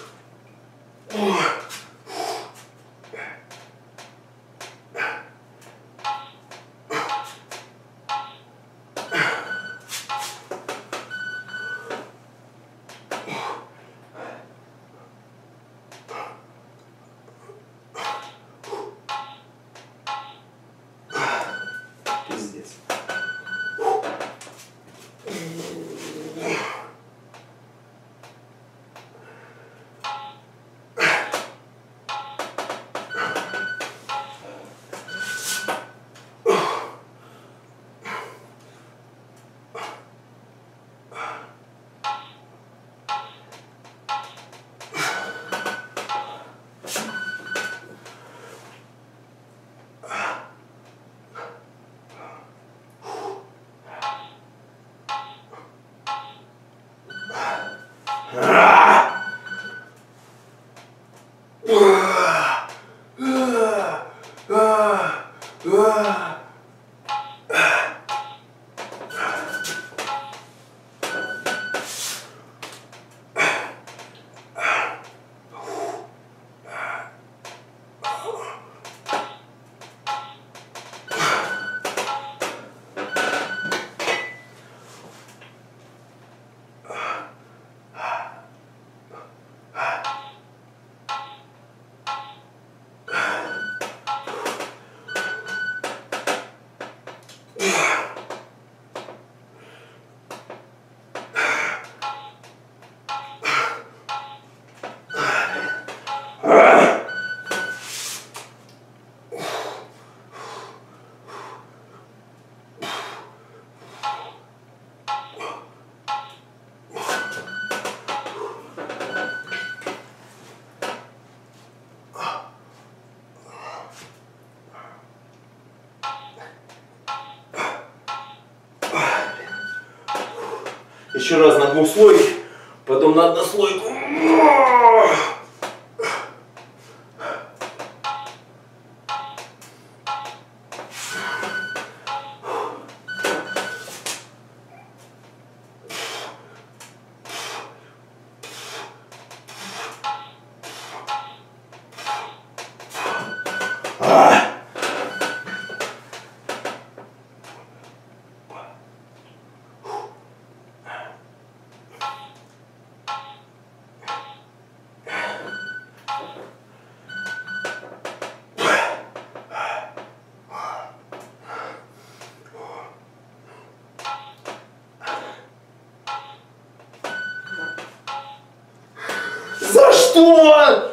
Пиздец. Еще раз на двухслойке, потом на однослойку. За что?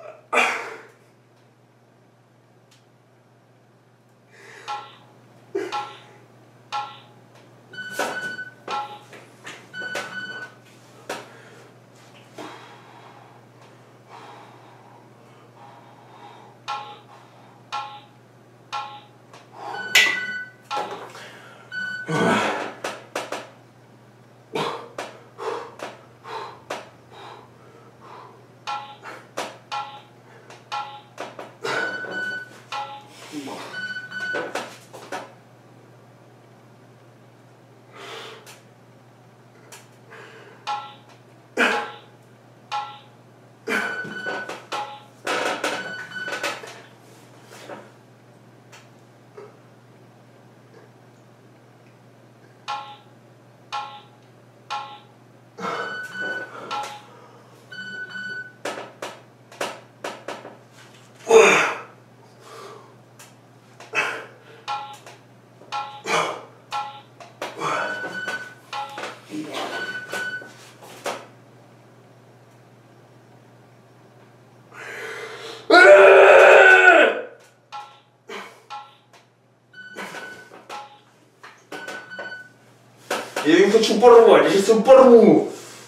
Я ее хочу порвать, я сейчас ее порву.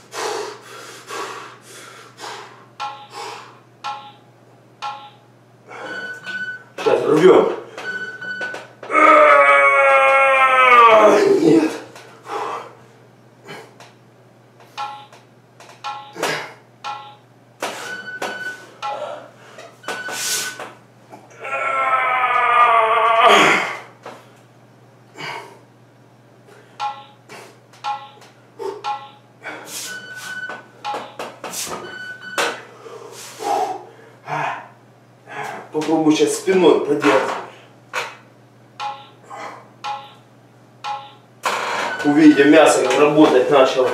Сейчас рвем. Нет. Попробую сейчас спиной проделать. Увидите, мясо как работать начало.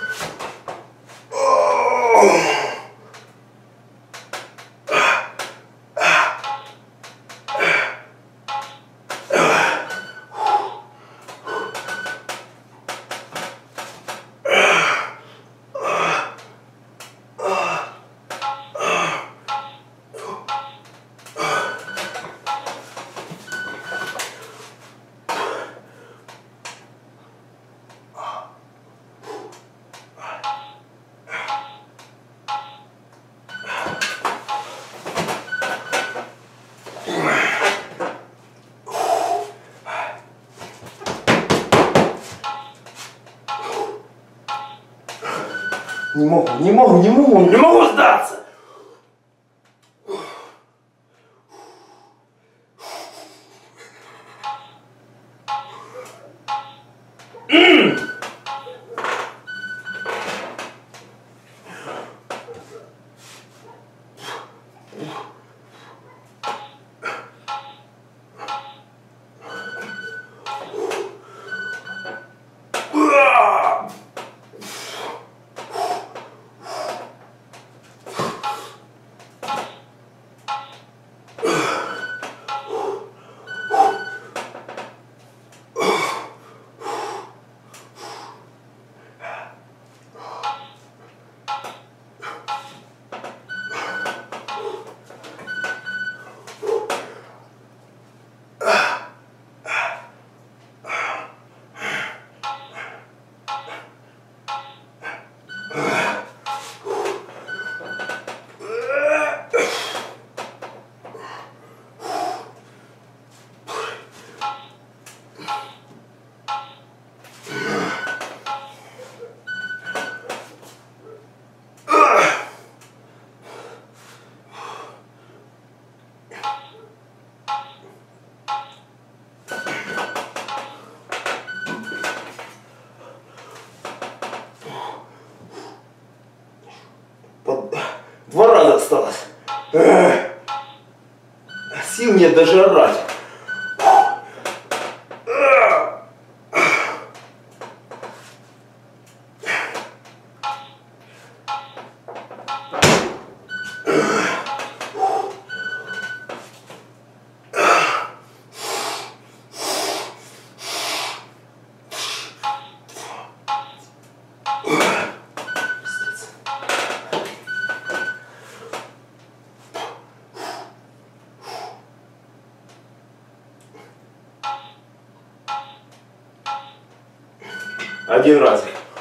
Не могу, не могу, не могу, не могу сдаться! Сил нет даже орать. Один раз.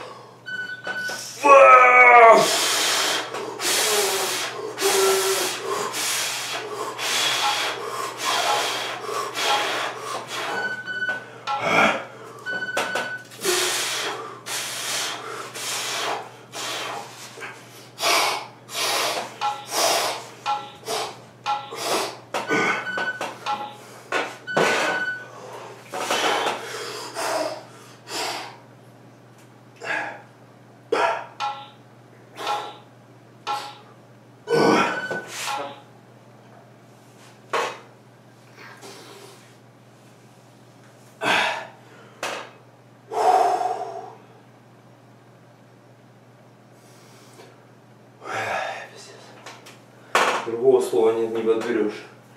Другого слова нет, не подберешь.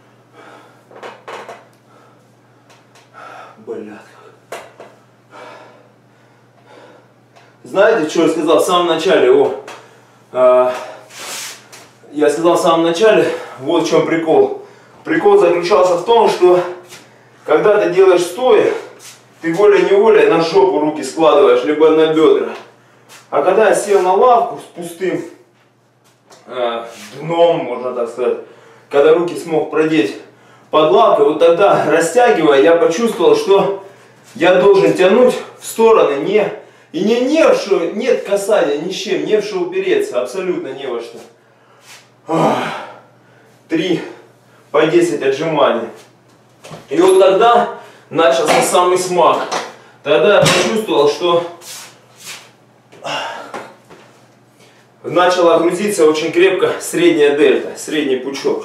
Болят. Знаете, что я сказал в самом начале? О, а, я сказал в самом начале, вот в чем прикол. Прикол заключался в том, что когда ты делаешь стоя, ты волей-неволей на жопу руки складываешь, либо на бедра. А когда я сел на лавку с пустым э, дном, можно так сказать, когда руки смог продеть под лавкой, вот тогда, растягивая, я почувствовал, что я должен тянуть в стороны, не, и не, не в что, нет касания ни с чем, не в что упереться, абсолютно не во что. Три по десять отжиманий. И вот тогда начался самый смак. Тогда я почувствовал, что начала грузиться очень крепко средняя дельта, средний пучок.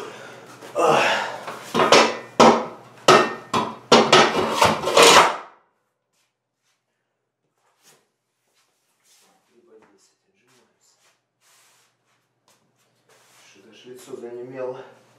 Что-то аж лицо занемело.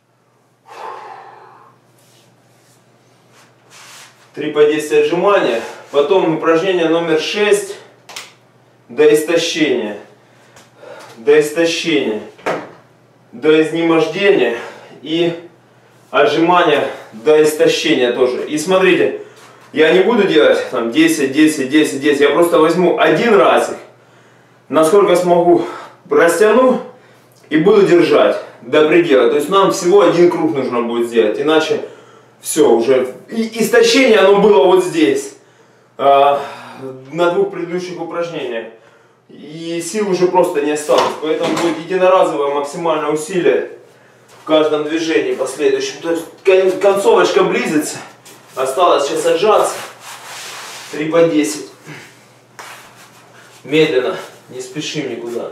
три по десять отжимания. Потом упражнение номер шесть до истощения. До истощения. До изнемождения. И отжимания до истощения тоже. И смотрите, я не буду делать там десять, десять, десять, десять. Я просто возьму один раз их, насколько смогу, растяну и буду держать до предела. То есть нам всего один круг нужно будет сделать. Иначе все уже. И истощение оно было вот здесь. А, на двух предыдущих упражнениях. И сил уже просто не осталось. Поэтому будет единоразовое максимальное усилие в каждом движении последующем. То есть концовочка близится. Осталось сейчас отжаться. три по десять. Медленно. Не спешим никуда.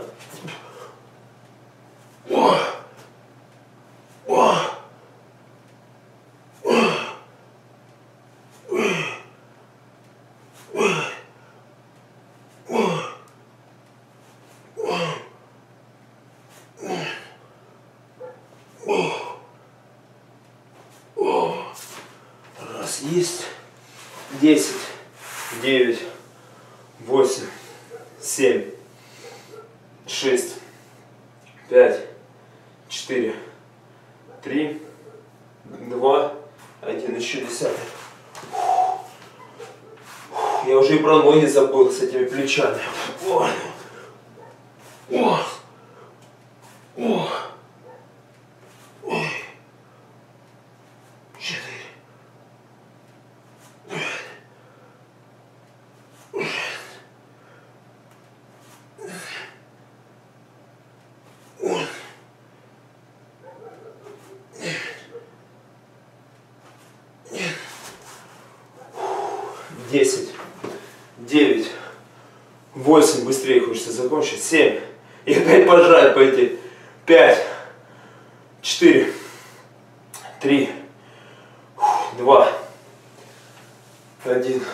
О! О! Раз, есть. Десять, девять, восемь, семь, шесть, пять, четыре, три, два, один, еще десятый. Я уже и про ноги забыл с этими плечами. О, о, о, ой, четыре, десять, девять, восемь, быстрее хочется закончить, семь, и опять пожать пойти, пять, четыре, три, два, один.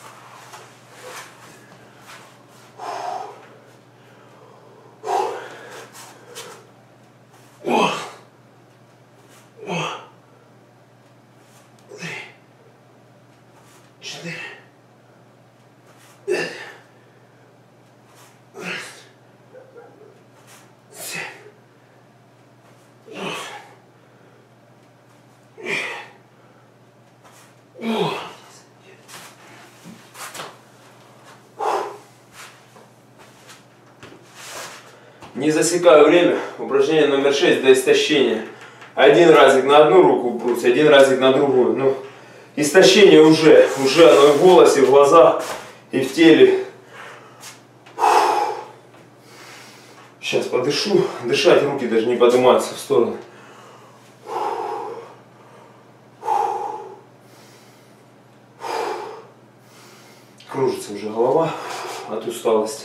Не засекаю время. Упражнение номер шесть до истощения. Один разик на одну руку упрусь, один разик на другую. Ну, истощение уже, уже оно в голосе, в глазах и в теле. Сейчас подышу. Дышать руки даже не поднимаются в сторону. Кружится уже голова от усталости.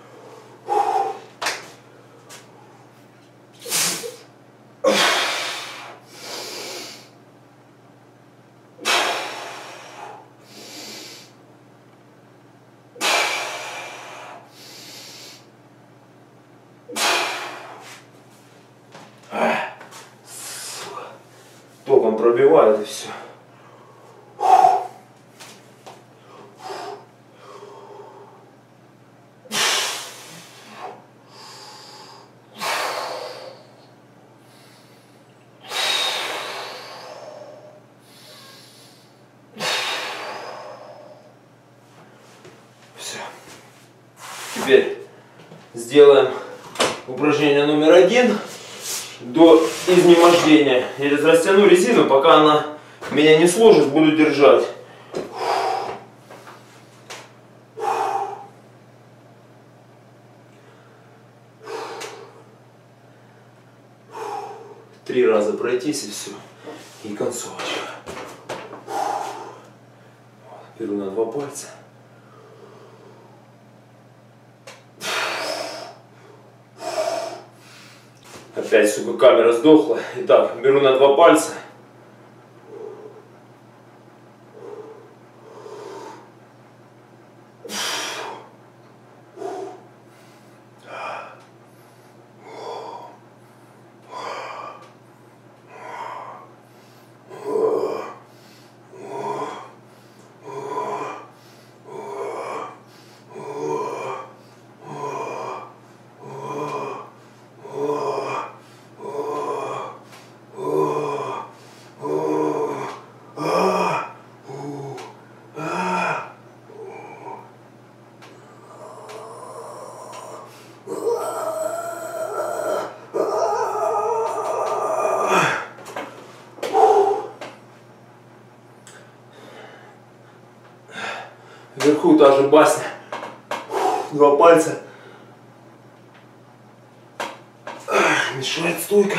Током пробивает и все. Все. Теперь сделаем упражнение номер один. До изнемождения. Я сейчас растяну резину, пока она меня не сложит, буду держать. Три раза пройтись и все. И концовочка. Беру на два пальца. Опять, сука, камера сдохла. Итак, беру на два пальца. Вверху та же басня. Два пальца. Мешает стойка.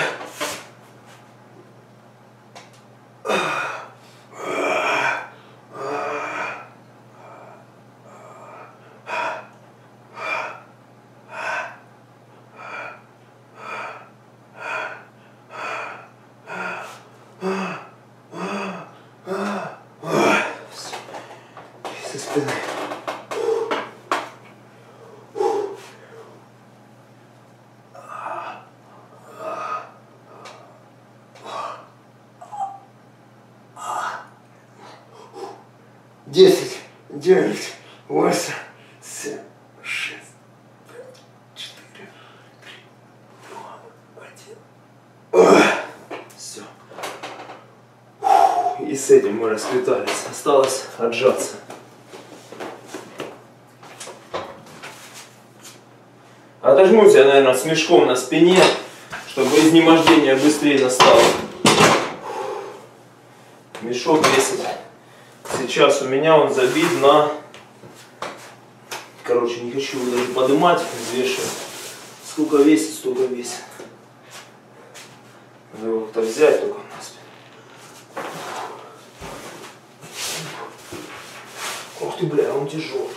Со спины. Десять, девять, восемь, семь, шесть, пять, четыре, три, два, один. Все. И с этим мы расквитались. Осталось отжаться. Отожмусь я, наверное, с мешком на спине, чтобы изнемождение быстрее настало. Мешок весит. Сейчас у меня он забит на... Короче, не хочу его даже поднимать, взвешивать. Сколько весит, столько весит. Надо его как-то взять только на спину. Ух ты, бля, он тяжелый.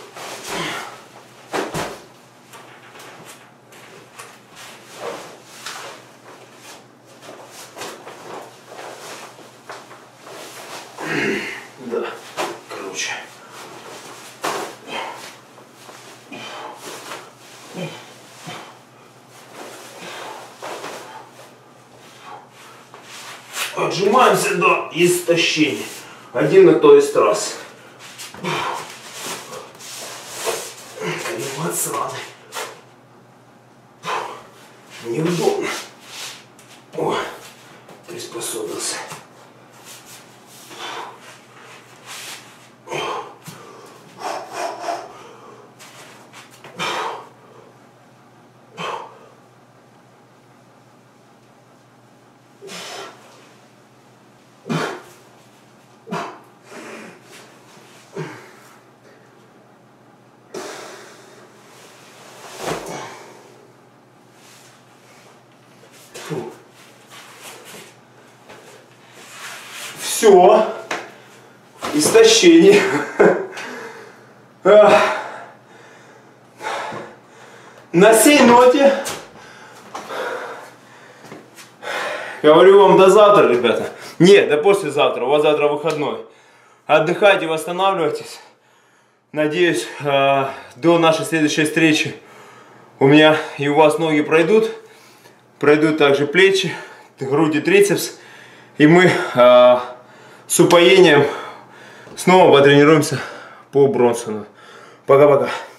истощение. Один на то есть раз. Климат сраный. Неудобно. О, приспособился. Все. Истощение. На сей ноте говорю вам до завтра, ребята. Нет, до послезавтра. У вас завтра выходной. Отдыхайте, восстанавливайтесь. Надеюсь, до нашей следующей встречи у меня и у вас ноги пройдут. Пройдут также плечи, грудь и трицепс. И мы э, с упоением снова потренируемся по Бронсону. Пока-пока.